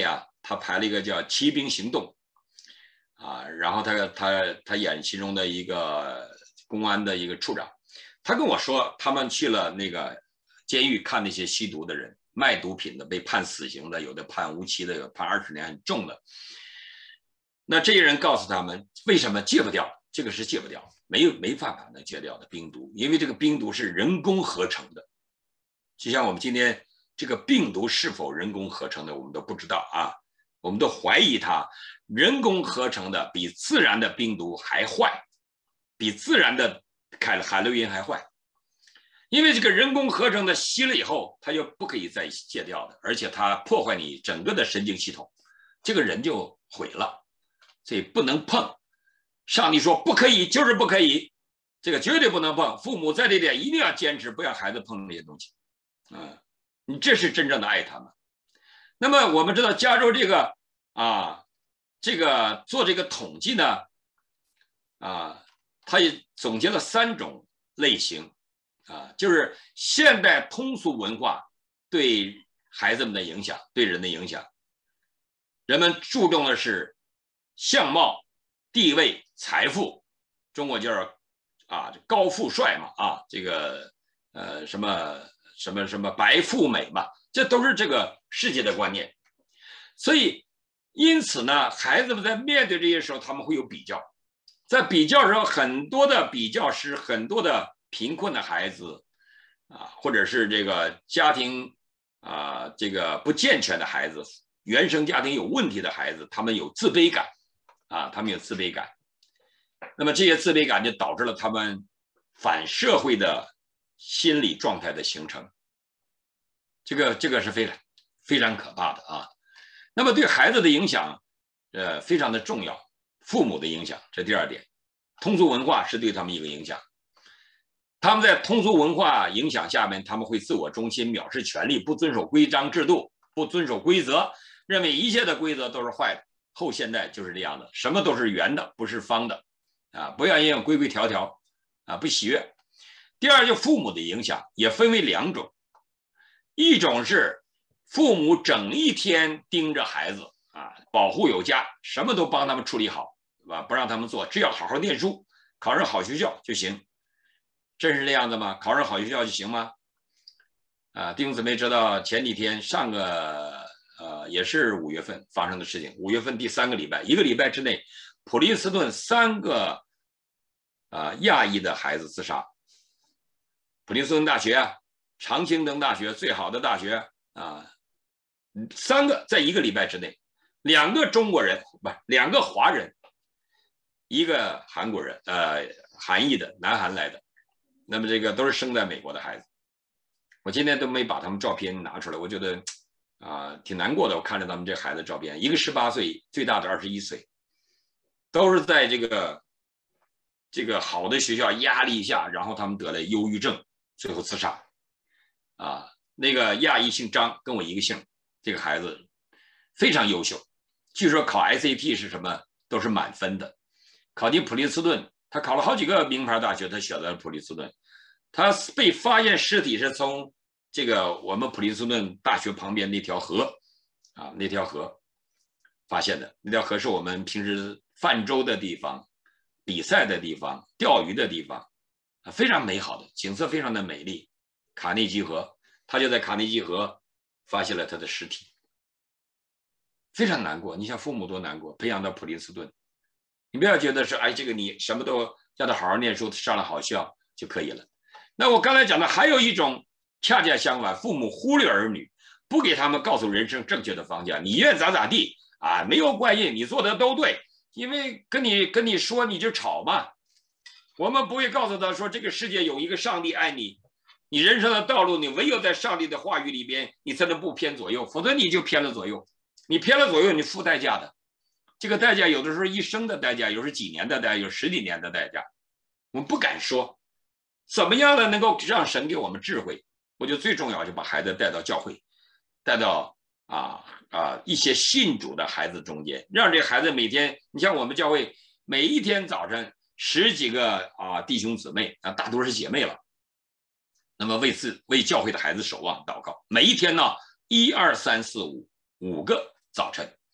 他拍了一个叫《骑兵行动》啊，然后他他他演其中的一个公安的一个处长，他跟我说他们去了那个监狱看那些吸毒的人、卖毒品的、被判死刑的，有的判无期的，有判二十年很重的。那这些人告诉他们，为什么戒不掉？这个是戒不掉，没有没办法能戒掉的冰毒，因为这个冰毒是人工合成的。就像我们今天这个病毒是否人工合成的，我们都不知道啊，我们都怀疑它。人工合成的比自然的病毒还坏，比自然的海海洛因还坏。因为这个人工合成的吸了以后，它就不可以再戒掉的，而且它破坏你整个的神经系统，这个人就毁了。所以不能碰。上帝说不可以，就是不可以，这个绝对不能碰。父母在这点一定要坚持，不让孩子碰这些东西。嗯，你这是真正的爱他们。那么我们知道，加州这个啊，这个做这个统计呢，啊，他也总结了三种类型啊，就是现代通俗文化对孩子们的影响，对人的影响。人们注重的是相貌、地位、财富，中国叫啊高富帅嘛，啊这个呃什么什么什么白富美嘛，这都是这个世界的观念。所以因此呢，孩子们在面对这些时候，他们会有比较，在比较的时候，很多的比较是很多的贫困的孩子啊，或者是这个家庭啊这个不健全的孩子，原生家庭有问题的孩子，他们有自卑感。啊，他们有自卑感，那么这些自卑感就导致了他们反社会的心理状态的形成，这个这个是非常非常可怕的啊。那么对孩子的影响，呃，非常的重要。父母的影响，这第二点，通俗文化是对他们一个影响。他们在通俗文化影响下面，他们会自我中心，藐视权利，不遵守规章制度，不遵守规则，认为一切的规则都是坏的。后现代就是这样的，什么都是圆的，不是方的，啊，不要因为规规条条，啊，不喜悦。第二，就父母的影响也分为两种，一种是父母整一天盯着孩子，啊，保护有加，什么都帮他们处理好，对吧？不让他们做，只要好好念书，考上好学校就行。真是这样的吗？考上好学校就行吗？啊，弟兄姊妹知道前几天上个。呃，也是五月份发生的事情。五月份第三个礼拜，一个礼拜之内，普林斯顿三个啊、呃、亚裔的孩子自杀。普林斯顿大学啊，常青藤大学最好的大学啊，三个在一个礼拜之内，两个中国人不是两个华人，一个韩国人，呃，韩裔的南韩来的，那么这个都是生在美国的孩子。我今天都没把他们照片拿出来，我觉得。啊，挺难过的。我看着他们这孩子照片，一个十八岁，最大的二十一岁，都是在这个这个好的学校压力下，然后他们得了忧郁症，最后自杀。啊，那个亚裔姓张，跟我一个姓，这个孩子非常优秀，据说考 S A T 是什么都是满分的，考进普林斯顿，他考了好几个名牌大学，他选择了普林斯顿。他被发现尸体是从。这个我们普林斯顿大学旁边那条河啊，那条河发现的，那条河是我们平时泛舟的地方、比赛的地方、钓鱼的地方，啊，非常美好的景色，非常的美丽。卡内基河，他就在卡内基河发现了他的尸体，非常难过。你想父母多难过，培养到普林斯顿，你不要觉得说，哎，这个你什么都让他好好念书，上了好学校就可以了。那我刚才讲的还有一种。恰恰相反，父母忽略儿女，不给他们告诉人生正确的方向，你愿咋咋地啊，没有关系，你做的都对，因为跟你跟你说你就吵嘛。我们不会告诉他说这个世界有一个上帝爱你，你人生的道路你唯有在上帝的话语里边，你才能不偏左右，否则你就偏了左右，你偏了左右，你付代价的。这个代价有的时候一生的代价，有时候几年的代价，有十几年的代价，我们不敢说。怎么样呢？能够让神给我们智慧？我觉得最重要就把孩子带到教会，带到啊啊一些信主的孩子中间，让这孩子每天，你像我们教会每一天早晨十几个啊弟兄姊妹啊，大多是姐妹了，那么为此为教会的孩子守望祷告，每一天呢一二三四五五个早晨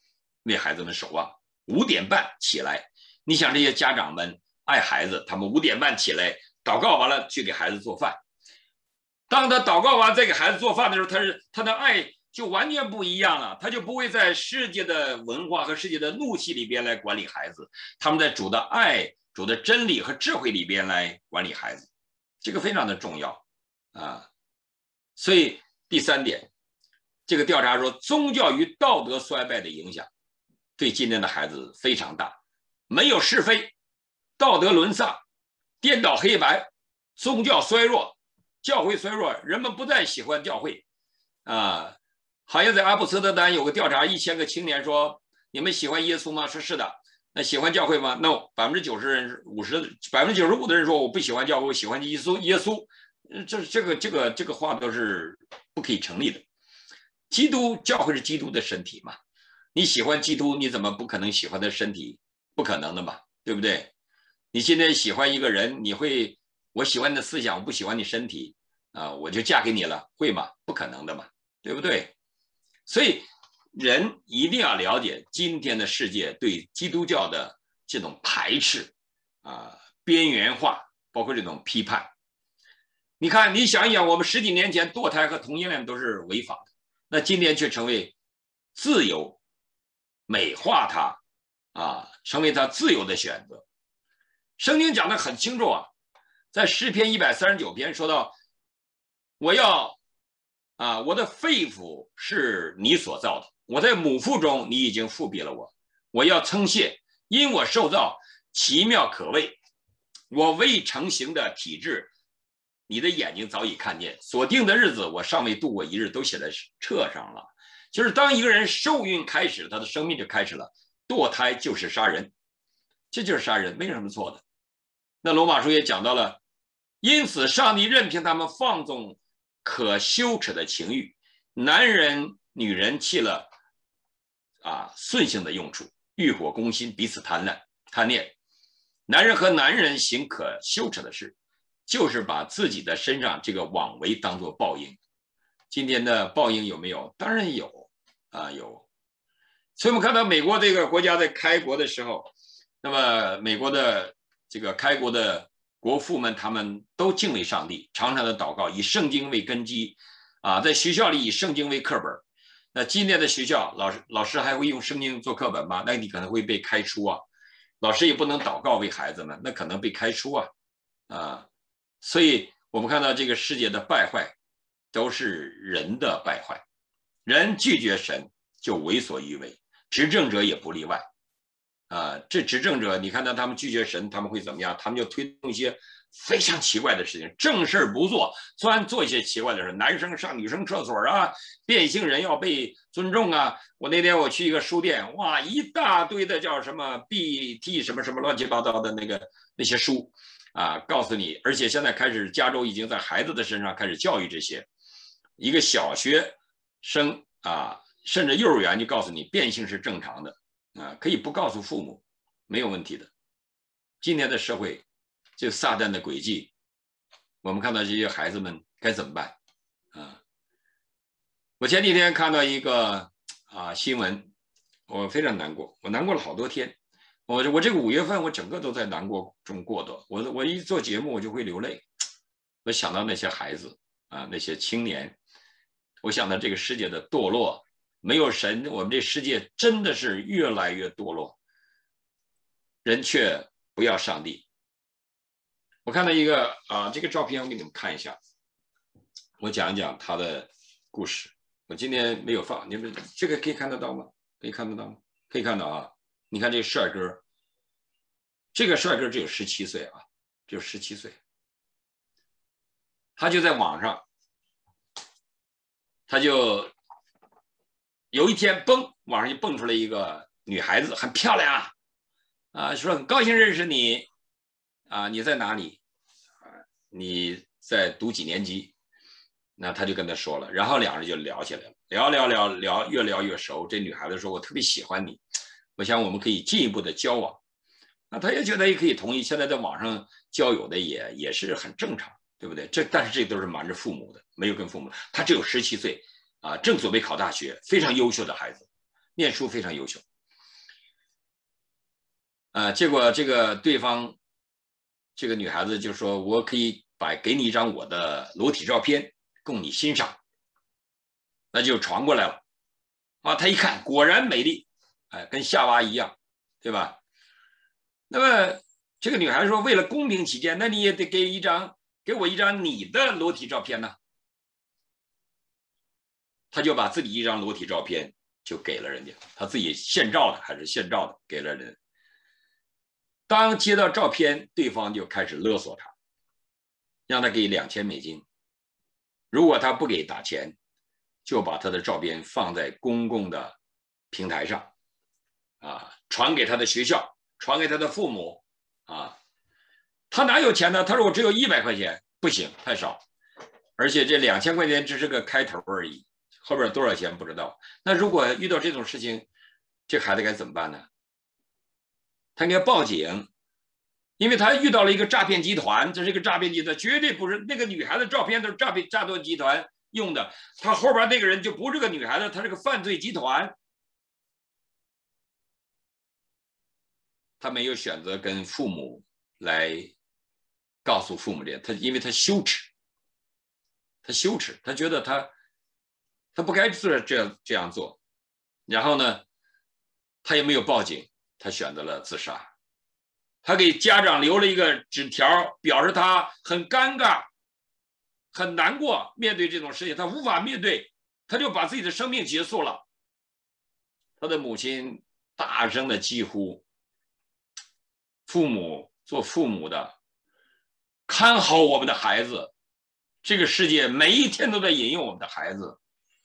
为孩子们守望，五点半起来。你想这些家长们爱孩子，他们五点半起来祷告完了去给孩子做饭。当他祷告完再给孩子做饭的时候，他是他的爱就完全不一样了，他就不会在世界的文化和世界的怒气里边来管理孩子，他们在主的爱、主的真理和智慧里边来管理孩子，这个非常的重要啊。所以第三点，这个调查说，宗教与道德衰败的影响对今天的孩子非常大，没有是非，道德沦丧，颠倒黑白，宗教衰弱，教会衰弱，人们不再喜欢教会啊。好像在阿姆斯特丹有个调查，一千个青年说：“你们喜欢耶稣吗？”说是的。那喜欢教会吗 ？No， 百分之九十人，五十，百分之九十五的人说我不喜欢教会，我喜欢耶稣。耶稣，这这个这个这个话都是不可以成立的。基督教会是基督的身体嘛？你喜欢基督，你怎么不可能喜欢他身体？不可能的嘛，对不对？你现在喜欢一个人，你会我喜欢你的思想，我不喜欢你身体啊，我就嫁给你了，会吗？不可能的嘛，对不对？所以人一定要了解今天的世界对基督教的这种排斥啊、边缘化，包括这种批判。你看，你想一想，我们十几年前堕胎和同性恋都是违法的，那今天却成为自由，美化它啊，成为它自由的选择。圣经讲得很清楚啊，在诗篇一百三十九篇说到，我要啊，我的肺腑是你所造的，我在母腹中，你已经复庇了我。我要称谢，因我受造奇妙可畏。我未成形的体质，你的眼睛早已看见。所定的日子，我尚未度过一日，都写在册上了。就是当一个人受孕开始，他的生命就开始了。堕胎就是杀人，这就是杀人，没有什么错的。那罗马书也讲到了，因此上帝任凭他们放纵可羞耻的情欲，男人女人弃了啊顺性的用处，欲火攻心，彼此贪婪贪恋。男人和男人行可羞耻的事，就是把自己的身上这个妄为当作报应。今天的报应有没有？当然有啊，有。所以我们看到美国这个国家在开国的时候，那么美国的这个开国的国父们，他们都敬畏上帝，常常的祷告，以圣经为根基啊，在学校里以圣经为课本。那今天的学校，老师老师还会用圣经做课本吗？那你可能会被开除啊。老师也不能祷告为孩子们，那可能被开除啊啊。所以我们看到这个世界的败坏，都是人的败坏。人拒绝神就为所欲为，执政者也不例外。啊，这执政者，你看到他们拒绝神，他们会怎么样？他们就推动一些非常奇怪的事情，正事不做，虽然做一些奇怪的事，男生上女生厕所啊，变性人要被尊重啊。我那天我去一个书店，哇，一大堆的叫什么 B T 什么什么乱七八糟的那个那些书啊，告诉你，而且现在开始，加州已经在孩子的身上开始教育这些，一个小学生啊，甚至幼儿园就告诉你变性是正常的。啊，可以不告诉父母，没有问题的。今天的社会，这撒旦的诡计，我们看到这些孩子们该怎么办啊？我前几天看到一个啊新闻，我非常难过，我难过了好多天。我我这个五月份，我整个都在难过中过的。我我一做节目，我就会流泪。我想到那些孩子啊，那些青年，我想到这个世界的堕落。没有神，我们这世界真的是越来越堕落，人却不要上帝。我看到一个啊，这个照片我给你们看一下，我讲一讲他的故事。我今天没有放，你们这个可以看得到吗？可以看得到吗？可以看到啊。你看这个帅哥，这个帅哥只有十七岁啊，只有十七岁，他就在网上，他就。有一天，蹦，网上就蹦出来一个女孩子，很漂亮啊，啊，说很高兴认识你，啊，你在哪里？啊，你在读几年级？那他就跟他说了，然后两人就聊起来了，聊聊聊聊，越聊越熟。这女孩子说：“我特别喜欢你，我想我们可以进一步的交往。”那他也觉得也可以同意。现在在网上交友的也也是很正常，对不对？这但是这都是瞒着父母的，没有跟父母。他只有十七岁。啊，正准备考大学，非常优秀的孩子，念书非常优秀。 啊，结果这个对方这个女孩子就说：“我可以把给你一张我的裸体照片供你欣赏。”那就传过来了。啊，他一看，果然美丽，哎，跟夏娃一样，对吧？那么这个女孩说：“为了公平起见，那你也得给一张，给我一张你的裸体照片呢。”他就把自己一张裸体照片就给了人家，他自己现照的还是现照的给了人。当接到照片，对方就开始勒索他，让他给两千美金，如果他不给打钱，就把他的照片放在公共的平台上，啊，传给他的学校，传给他的父母，啊，他哪有钱呢？他说我只有一百块钱，不行，太少，而且这两千块钱只是个开头而已，后边多少钱不知道。那如果遇到这种事情，这孩子该怎么办呢？他应该报警，因为他遇到了一个诈骗集团，这是一个诈骗集团，绝对不是那个女孩的照片都是诈骗诈骗集团用的，他后边那个人就不是个女孩子，他是个犯罪集团。他没有选择跟父母来告诉父母这，他因为他羞耻，他羞耻，他觉得他他不该做这样这样做，然后呢，他也没有报警，他选择了自杀。他给家长留了一个纸条，表示他很尴尬，很难过，面对这种事情，他无法面对，他就把自己的生命结束了。他的母亲大声的疾呼：“父母，做父母的，看好我们的孩子，这个世界每一天都在引诱我们的孩子。”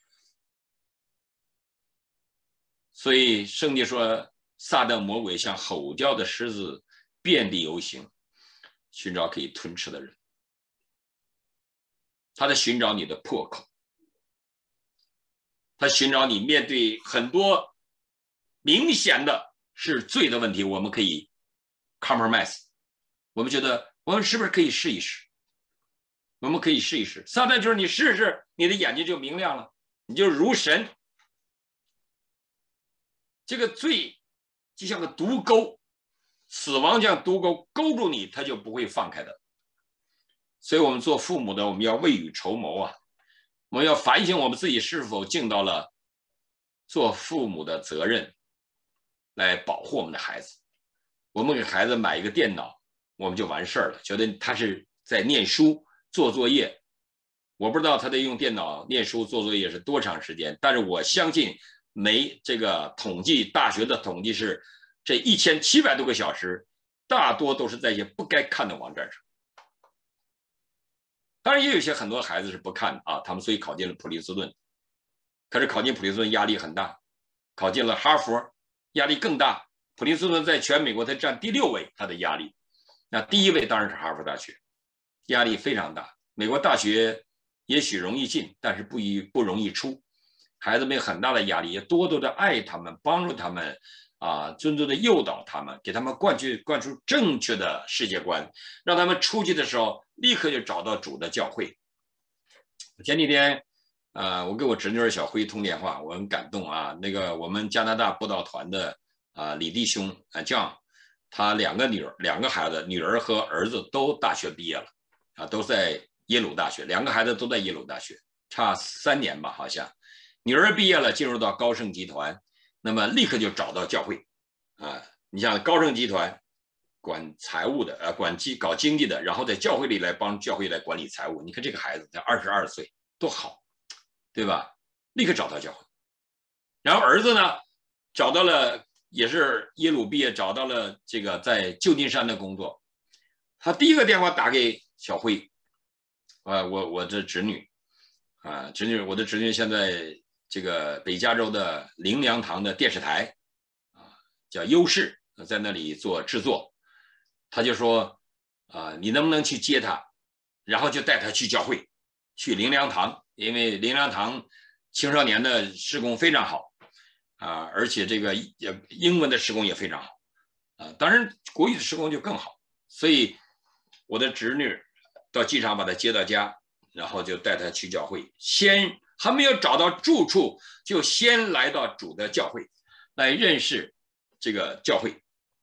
所以圣经说，撒旦魔鬼像吼叫的狮子，遍地游行，寻找可以吞吃的人。他在寻找你的破口，他寻找你面对很多明显的是罪的问题，我们可以 compromise， 我们觉得我们是不是可以试一试？我们可以试一试。撒旦就是你试试，你的眼睛就明亮了，你就如神。这个罪就像个毒钩，死亡像毒钩勾住你，它就不会放开的。所以我们做父母的，我们要未雨绸缪啊，我们要反省我们自己是否尽到了做父母的责任，来保护我们的孩子。我们给孩子买一个电脑，我们就完事儿了，觉得他是在念书做作业。我不知道他在用电脑念书做作业是多长时间，但是我相信没这个统计，大学的统计是这一千七百多个小时，大多都是在一些不该看的网站上。当然也有一些很多孩子是不看的啊，他们所以考进了普林斯顿，可是考进普林斯顿压力很大，考进了哈佛压力更大。普林斯顿在全美国才占第六位，他的压力，那第一位当然是哈佛大学，压力非常大。美国大学也许容易进，但是不易不容易出，孩子们有很大的压力，也多多的爱他们，帮助他们啊，尊重的诱导他们，给他们灌去灌输正确的世界观，让他们出去的时候立刻就找到主的教会。前几天，呃，我给我侄女小辉通电话，我很感动啊。那个我们加拿大布道团的啊李弟兄啊 John， 他两个女儿，两个孩子，女儿和儿子都大学毕业了啊，都在耶鲁大学，两个孩子都在耶鲁大学，差三年吧，好像。女儿毕业了，进入到高盛集团，那么立刻就找到教会啊。你像高盛集团管财务的，呃，管经搞经济的，然后在教会里来帮教会来管理财务。你看这个孩子才二十二岁，多好，对吧？立刻找到教会。然后儿子呢，找到了也是耶鲁毕业，找到了这个在旧金山的工作。他第一个电话打给小辉，啊，我我的侄女，啊，侄女，我的侄女现在这个北加州的灵粮堂的电视台，啊，叫优视，在那里做制作。他就说，啊，你能不能去接他？然后就带他去教会，去灵粮堂，因为灵粮堂青少年的事工非常好，啊，而且这个英文的事工也非常好，啊，当然国语的事工就更好。所以我的侄女到机场把他接到家，然后就带他去教会，先还没有找到住处，就先来到主的教会，来认识这个教会。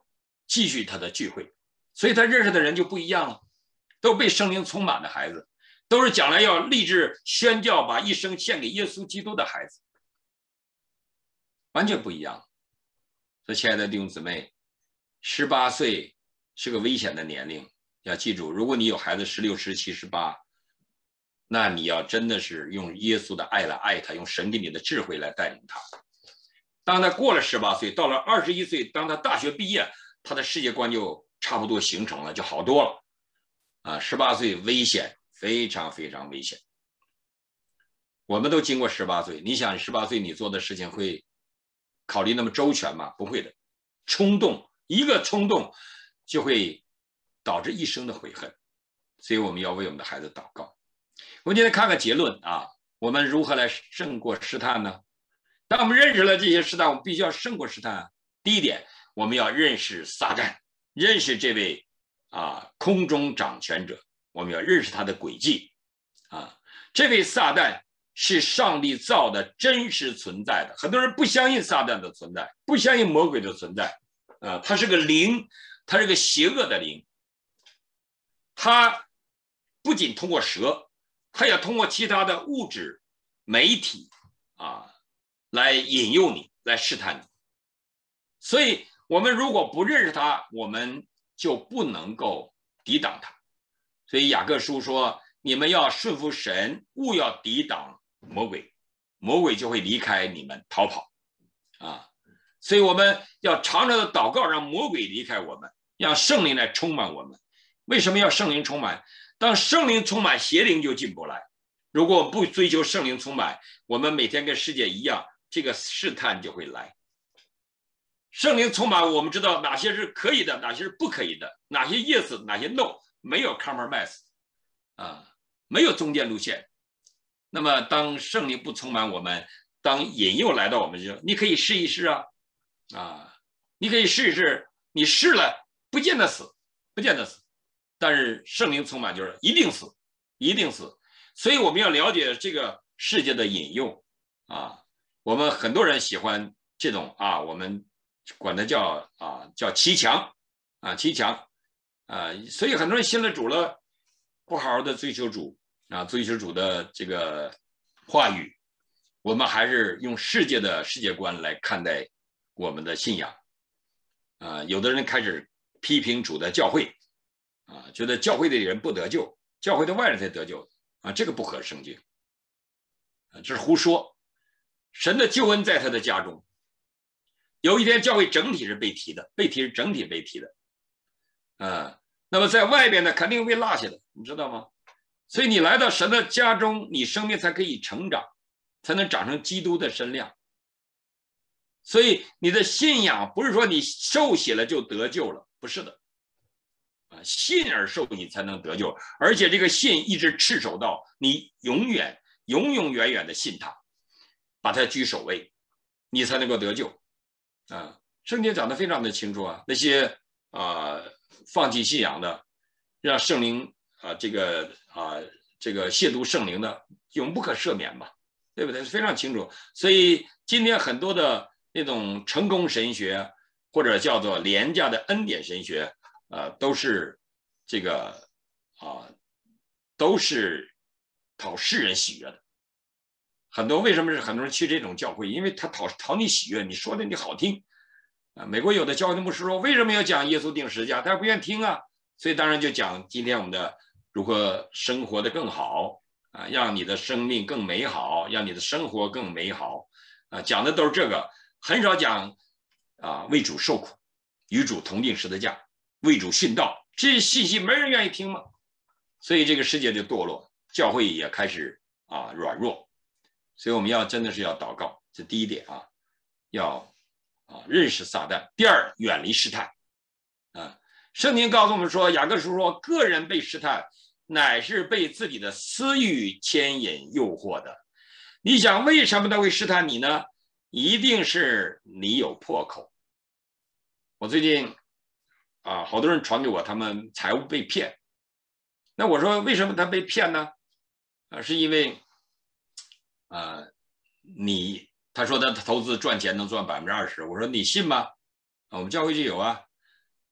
继续他的聚会，所以他认识的人就不一样了，都被圣灵充满的孩子，都是将来要立志宣教，把一生献给耶稣基督的孩子，完全不一样。所以，亲爱的弟兄姊妹，十八岁是个危险的年龄，要记住，如果你有孩子十六、十七、十八，那你要真的是用耶稣的爱来爱他，用神给你的智慧来带领他。当他过了十八岁，到了二十一岁，当他大学毕业，他的世界观就差不多形成了，就好多了。啊，十八岁危险，非常非常危险。我们都经过十八岁，你想十八岁你做的事情会考虑那么周全吗？不会的，冲动，一个冲动就会导致一生的悔恨。所以我们要为我们的孩子祷告。我们今天看看结论啊，我们如何来胜过试探呢？当我们认识了这些试探，我们必须要胜过试探。第一点，我们要认识撒旦，认识这位啊空中掌权者，我们要认识他的轨迹啊。这位撒旦是上帝造的真实存在的，很多人不相信撒旦的存在，不相信魔鬼的存在啊，他是个灵，他是个邪恶的灵，他不仅通过蛇，他也通过其他的物质媒体啊来引诱你，来试探你。所以我们如果不认识他，我们就不能够抵挡他。所以雅各书说，你们要顺服神，勿要抵挡魔鬼，魔鬼就会离开你们逃跑啊。所以我们要常常的祷告，让魔鬼离开我们，让圣灵来充满我们。为什么要圣灵充满？当圣灵充满，邪灵就进不来。如果我们不追求圣灵充满，我们每天跟世界一样，这个试探就会来。圣灵充满，我们知道哪些是可以的，哪些是不可以的，哪些 yes， 哪些 no， 没有 compromise 啊，没有中间路线。那么当圣灵不充满我们，当引诱来到我们就，你可以试一试啊，啊，你可以试一试，你试了不见得死，不见得死，但是圣灵充满就是一定死，一定死。所以我们要了解这个世界的引诱啊，我们很多人喜欢这种啊，我们管它叫啊叫骑墙啊骑墙啊，所以很多人信了主了，不好好的追求主啊，追求主的这个话语，我们还是用世界的世界观来看待我们的信仰啊。有的人开始批评主的教会啊，觉得教会的人不得救，教会的外人才得救啊，这个不合圣经啊，这是胡说。神的救恩在他的家中。有一天教会整体是被提的，被提是整体被提的啊，那么在外边呢肯定会落下的，你知道吗？所以你来到神的家中，你生命才可以成长，才能长成基督的身量。所以你的信仰不是说你受洗了就得救了，不是的啊，信而受洗才能得救，而且这个信一直持守到你永远永永远远的信他，把他居首位，你才能够得救啊。圣经讲得非常的清楚啊，那些啊放弃信仰的，让圣灵啊这个啊这个亵渎圣灵的，永不可赦免嘛，对不对？非常清楚。所以今天很多的那种成功神学或者叫做廉价的恩典神学，呃，都是这个啊，都是讨世人喜悦的。很多为什么是很多人去这种教会？因为他讨讨你喜悦，你说的你好听啊。美国有的教会牧师说，为什么要讲耶稣钉十字架？他不愿意听啊，所以当然就讲今天我们的如何生活的更好啊，让你的生命更美好，让你的生活更美好啊，讲的都是这个，很少讲啊为主受苦，与主同定十字架，为主殉道，这些信息没人愿意听嘛，所以这个世界就堕落，教会也开始啊软弱。所以我们要真的是要祷告，这第一点啊，要啊认识撒旦。第二，远离试探啊。圣经告诉我们说，雅各书说，个人被试探，乃是被自己的私欲牵引诱惑的。你想为什么他会试探你呢？一定是你有破口。我最近啊，好多人传给我，他们财务被骗。那我说为什么他被骗呢？啊，是因为啊，你他说他投资赚钱能赚百分之二十，我说你信吗？啊，我们教会就有啊，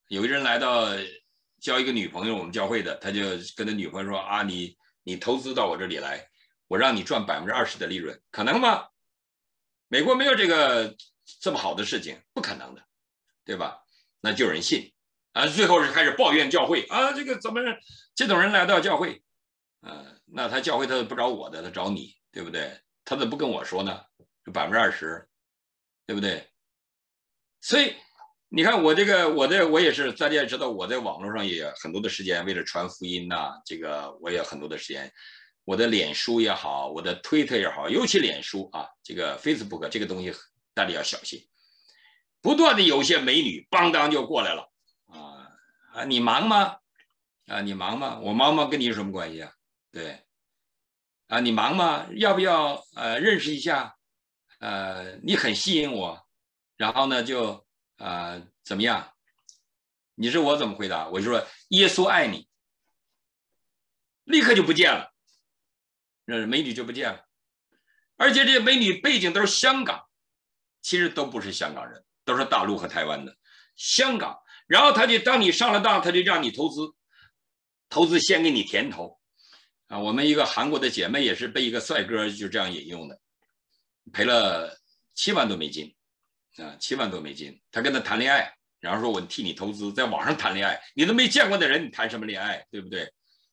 有一人来到交一个女朋友，我们教会的，他就跟他女朋友说啊，你你投资到我这里来，我让你赚百分之二十的利润，可能吗？美国没有这个这么好的事情，不可能的，对吧？那就有人信啊，最后是开始抱怨教会啊，这个怎么这种人来到教会，啊，那他教会他不找我的，他找你，对不对？他怎么不跟我说呢？百分之二十，对不对？所以你看我这个，我的我也是，大家也知道，我在网络上也很多的时间，为了传福音呐、啊，这个我也很多的时间。我的脸书也好，我的推特也好，尤其脸书啊，这个 Facebook 这个东西大家要小心，不断的有些美女邦当就过来了啊啊，你忙吗？啊，你忙吗？我忙吗？跟你有什么关系啊？对，啊，你忙吗？要不要呃认识一下？呃，你很吸引我，然后呢就呃怎么样？你说我怎么回答？我就说耶稣爱你，立刻就不见了，那美女就不见了，而且这些美女背景都是香港，其实都不是香港人，都是大陆和台湾的香港。然后他就当你上了当，他就让你投资，投资先给你甜头啊。我们一个韩国的姐妹也是被一个帅哥就这样引用的，赔了七万多美金啊，七万多美金。他跟他谈恋爱，然后说我替你投资，在网上谈恋爱，你都没见过的人，你谈什么恋爱，对不对？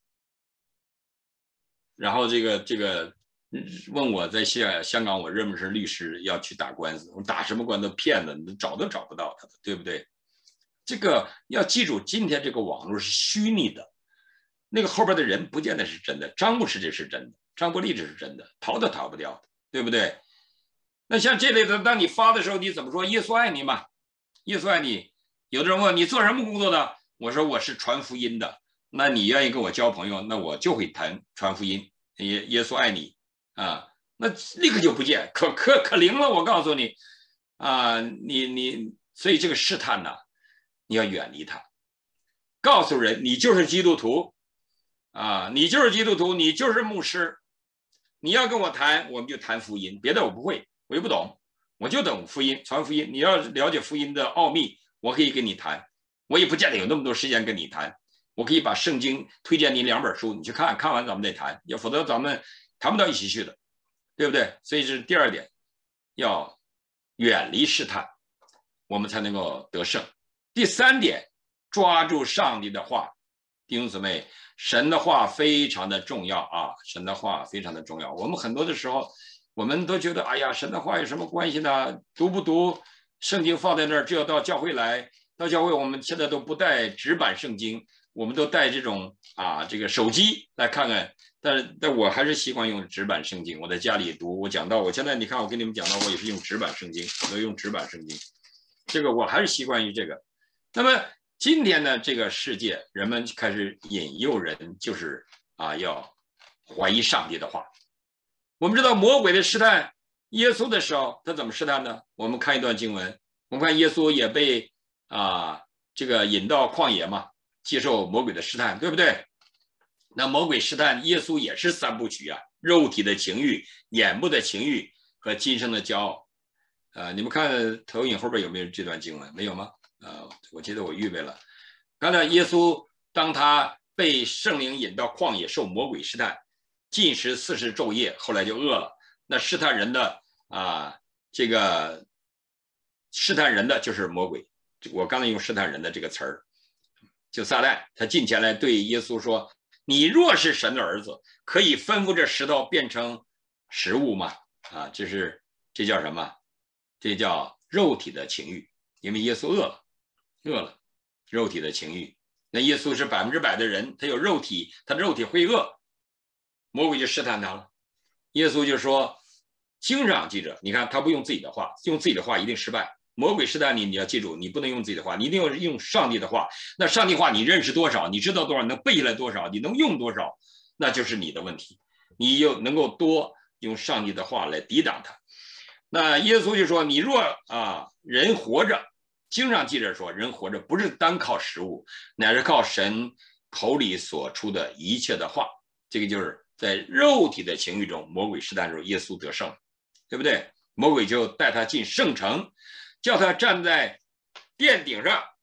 然后这个这个问我在香香港，我认不是律师要去打官司，我打什么官司？骗子，你找都找不到他的，对不对？这个要记住，今天这个网络是虚拟的，那个后边的人不见得是真的。张牧师这是真的，张国立这是真的，逃都逃不掉的，对不对？那像这类的，当你发的时候，你怎么说？耶稣爱你嘛，耶稣爱你。有的人问你做什么工作的，我说我是传福音的。那你愿意跟我交朋友，那我就会谈传福音。耶耶稣爱你啊，那立刻就不见，可可可灵了。我告诉你啊，你你，所以这个试探呢，你要远离它，告诉人你就是基督徒啊，你就是基督徒，你就是牧师，你要跟我谈，我们就谈福音，别的我不会，我又不懂，我就懂福音，传福音。你要了解福音的奥秘，我可以跟你谈，我也不见得有那么多时间跟你谈。我可以把圣经推荐你两本书，你去看看完咱们再谈，要否则咱们谈不到一起去的，对不对？所以这是第二点，要远离试探，我们才能够得胜。第三点，抓住上帝的话，弟兄姊妹，神的话非常的重要啊，神的话非常的重要。我们很多的时候，我们都觉得，哎呀，神的话有什么关系呢？读不读圣经放在那儿，只要到教会来，到教会我们现在都不带纸板圣经。我们都带这种啊，这个手机来看看，但但我还是习惯用纸板圣经。我在家里读，我讲到，我现在你看，我跟你们讲到，我也是用纸板圣经，我都用纸板圣经。这个我还是习惯于这个。那么今天呢，这个世界人们开始引诱人，就是啊，要怀疑上帝的话。我们知道魔鬼的试探耶稣的时候，他怎么试探呢？我们看一段经文，我们看耶稣也被啊这个引到旷野嘛。接受魔鬼的试探，对不对？那魔鬼试探耶稣也是三部曲啊，肉体的情欲、眼目的情欲和今生的骄傲。呃，你们看投影后边有没有这段经文？没有吗？呃，我记得我预备了。刚才耶稣当他被圣灵引到旷野受魔鬼试探，禁食四十昼夜，后来就饿了。那试探人的啊，这个试探人的就是魔鬼。我刚才用试探人的这个词儿。就撒旦，他进前来对耶稣说：“你若是神的儿子，可以吩咐这石头变成食物吗？”啊，这是这叫什么？这叫肉体的情欲，因为耶稣饿了，饿了，肉体的情欲。那耶稣是百分之百的人，他有肉体，他的肉体会饿，魔鬼就试探他了。耶稣就说：“经上记着，你看他不用自己的话，用自己的话一定失败。”魔鬼试探你，你要记住，你不能用自己的话，你一定要用上帝的话。那上帝话你认识多少，你知道多少，能背下来多少，你能用多少，那就是你的问题。你又能够多用上帝的话来抵挡他。那耶稣就说：“你若啊，人活着，经上记着说，人活着不是单靠食物，乃是靠神口里所出的一切的话。”这个就是在肉体的情欲中，魔鬼试探的时候，耶稣得胜，对不对？魔鬼就带他进圣城。叫他站在殿顶上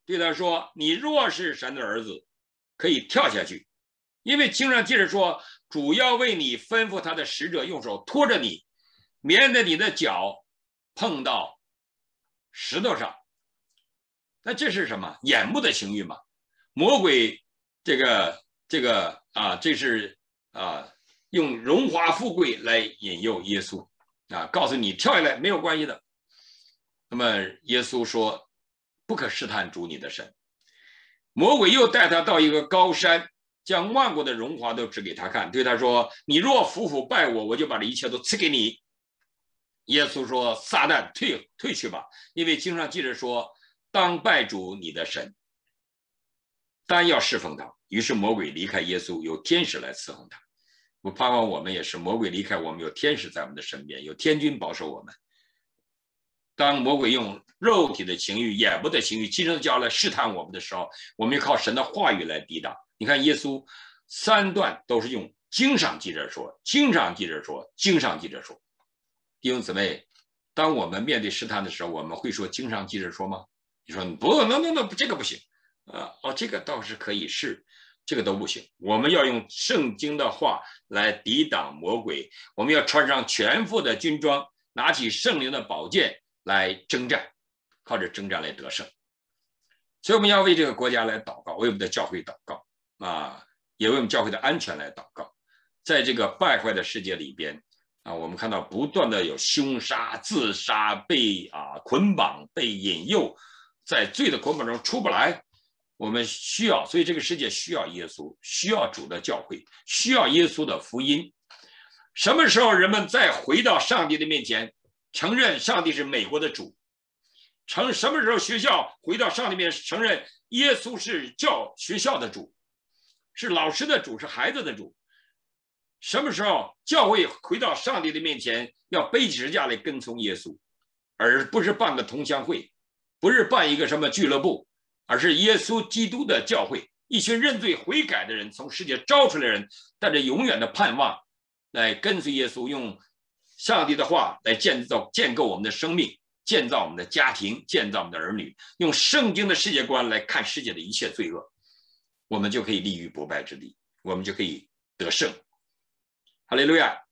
对他说：“你若是神的儿子，可以跳下去，因为经上记着说，主要为你吩咐他的使者用手托着你，免得你的脚碰到石头上。”那这是什么？眼目的情欲嘛？魔鬼这个这个啊，这是啊，用荣华富贵来引诱耶稣啊，告诉你跳下来没有关系的。那么耶稣说：“不可试探主你的神。”魔鬼又带他到一个高山，将万国的荣华都指给他看，对他说：“你若服服拜我，我就把这一切都赐给你。”耶稣说：“撒旦，退退去吧，因为经上记着说，当拜主你的神，单要侍奉他。”于是魔鬼离开耶稣，有天使来伺候他。我盼望我们也是，魔鬼离开我们，有天使在我们的身边，有天军保守我们。当魔鬼用肉体的情欲、眼目的情欲、今生的教来试探我们的时候，我们要靠神的话语来抵挡。你看耶稣三段都是用经上记着说，经上记着说，经上记着说。弟兄姊妹，当我们面对试探的时候，我们会说经上记着说吗？你说不，那那那这个不行啊，哦，这个倒是可以是，这个都不行。我们要用圣经的话来抵挡魔鬼，我们要穿上全副的军装，拿起圣灵的宝剑来征战，靠着征战来得胜。所以我们要为这个国家来祷告，为我们的教会祷告啊，也为我们教会的安全来祷告。在这个败坏的世界里边啊，我们看到不断的有凶杀、自杀、被啊捆绑、被引诱，在罪的捆绑中出不来。我们需要，所以这个世界需要耶稣，需要主的教会，需要耶稣的福音。什么时候人们再回到上帝的面前，承认上帝是美国的主？成什么时候学校回到上帝面前，承认耶稣是教学校的主，是老师的主，是孩子的主？什么时候教会回到上帝的面前，要背起十字架来跟从耶稣，而不是办个同乡会，不是办一个什么俱乐部，而是耶稣基督的教会，一群认罪悔改的人，从世界招出来的人，带着永远的盼望来跟随耶稣，用上帝的话来建造建构我们的生命，建造我们的家庭，建造我们的儿女，用圣经的世界观来看世界的一切罪恶，我们就可以立于不败之地，我们就可以得胜。哈利路亚。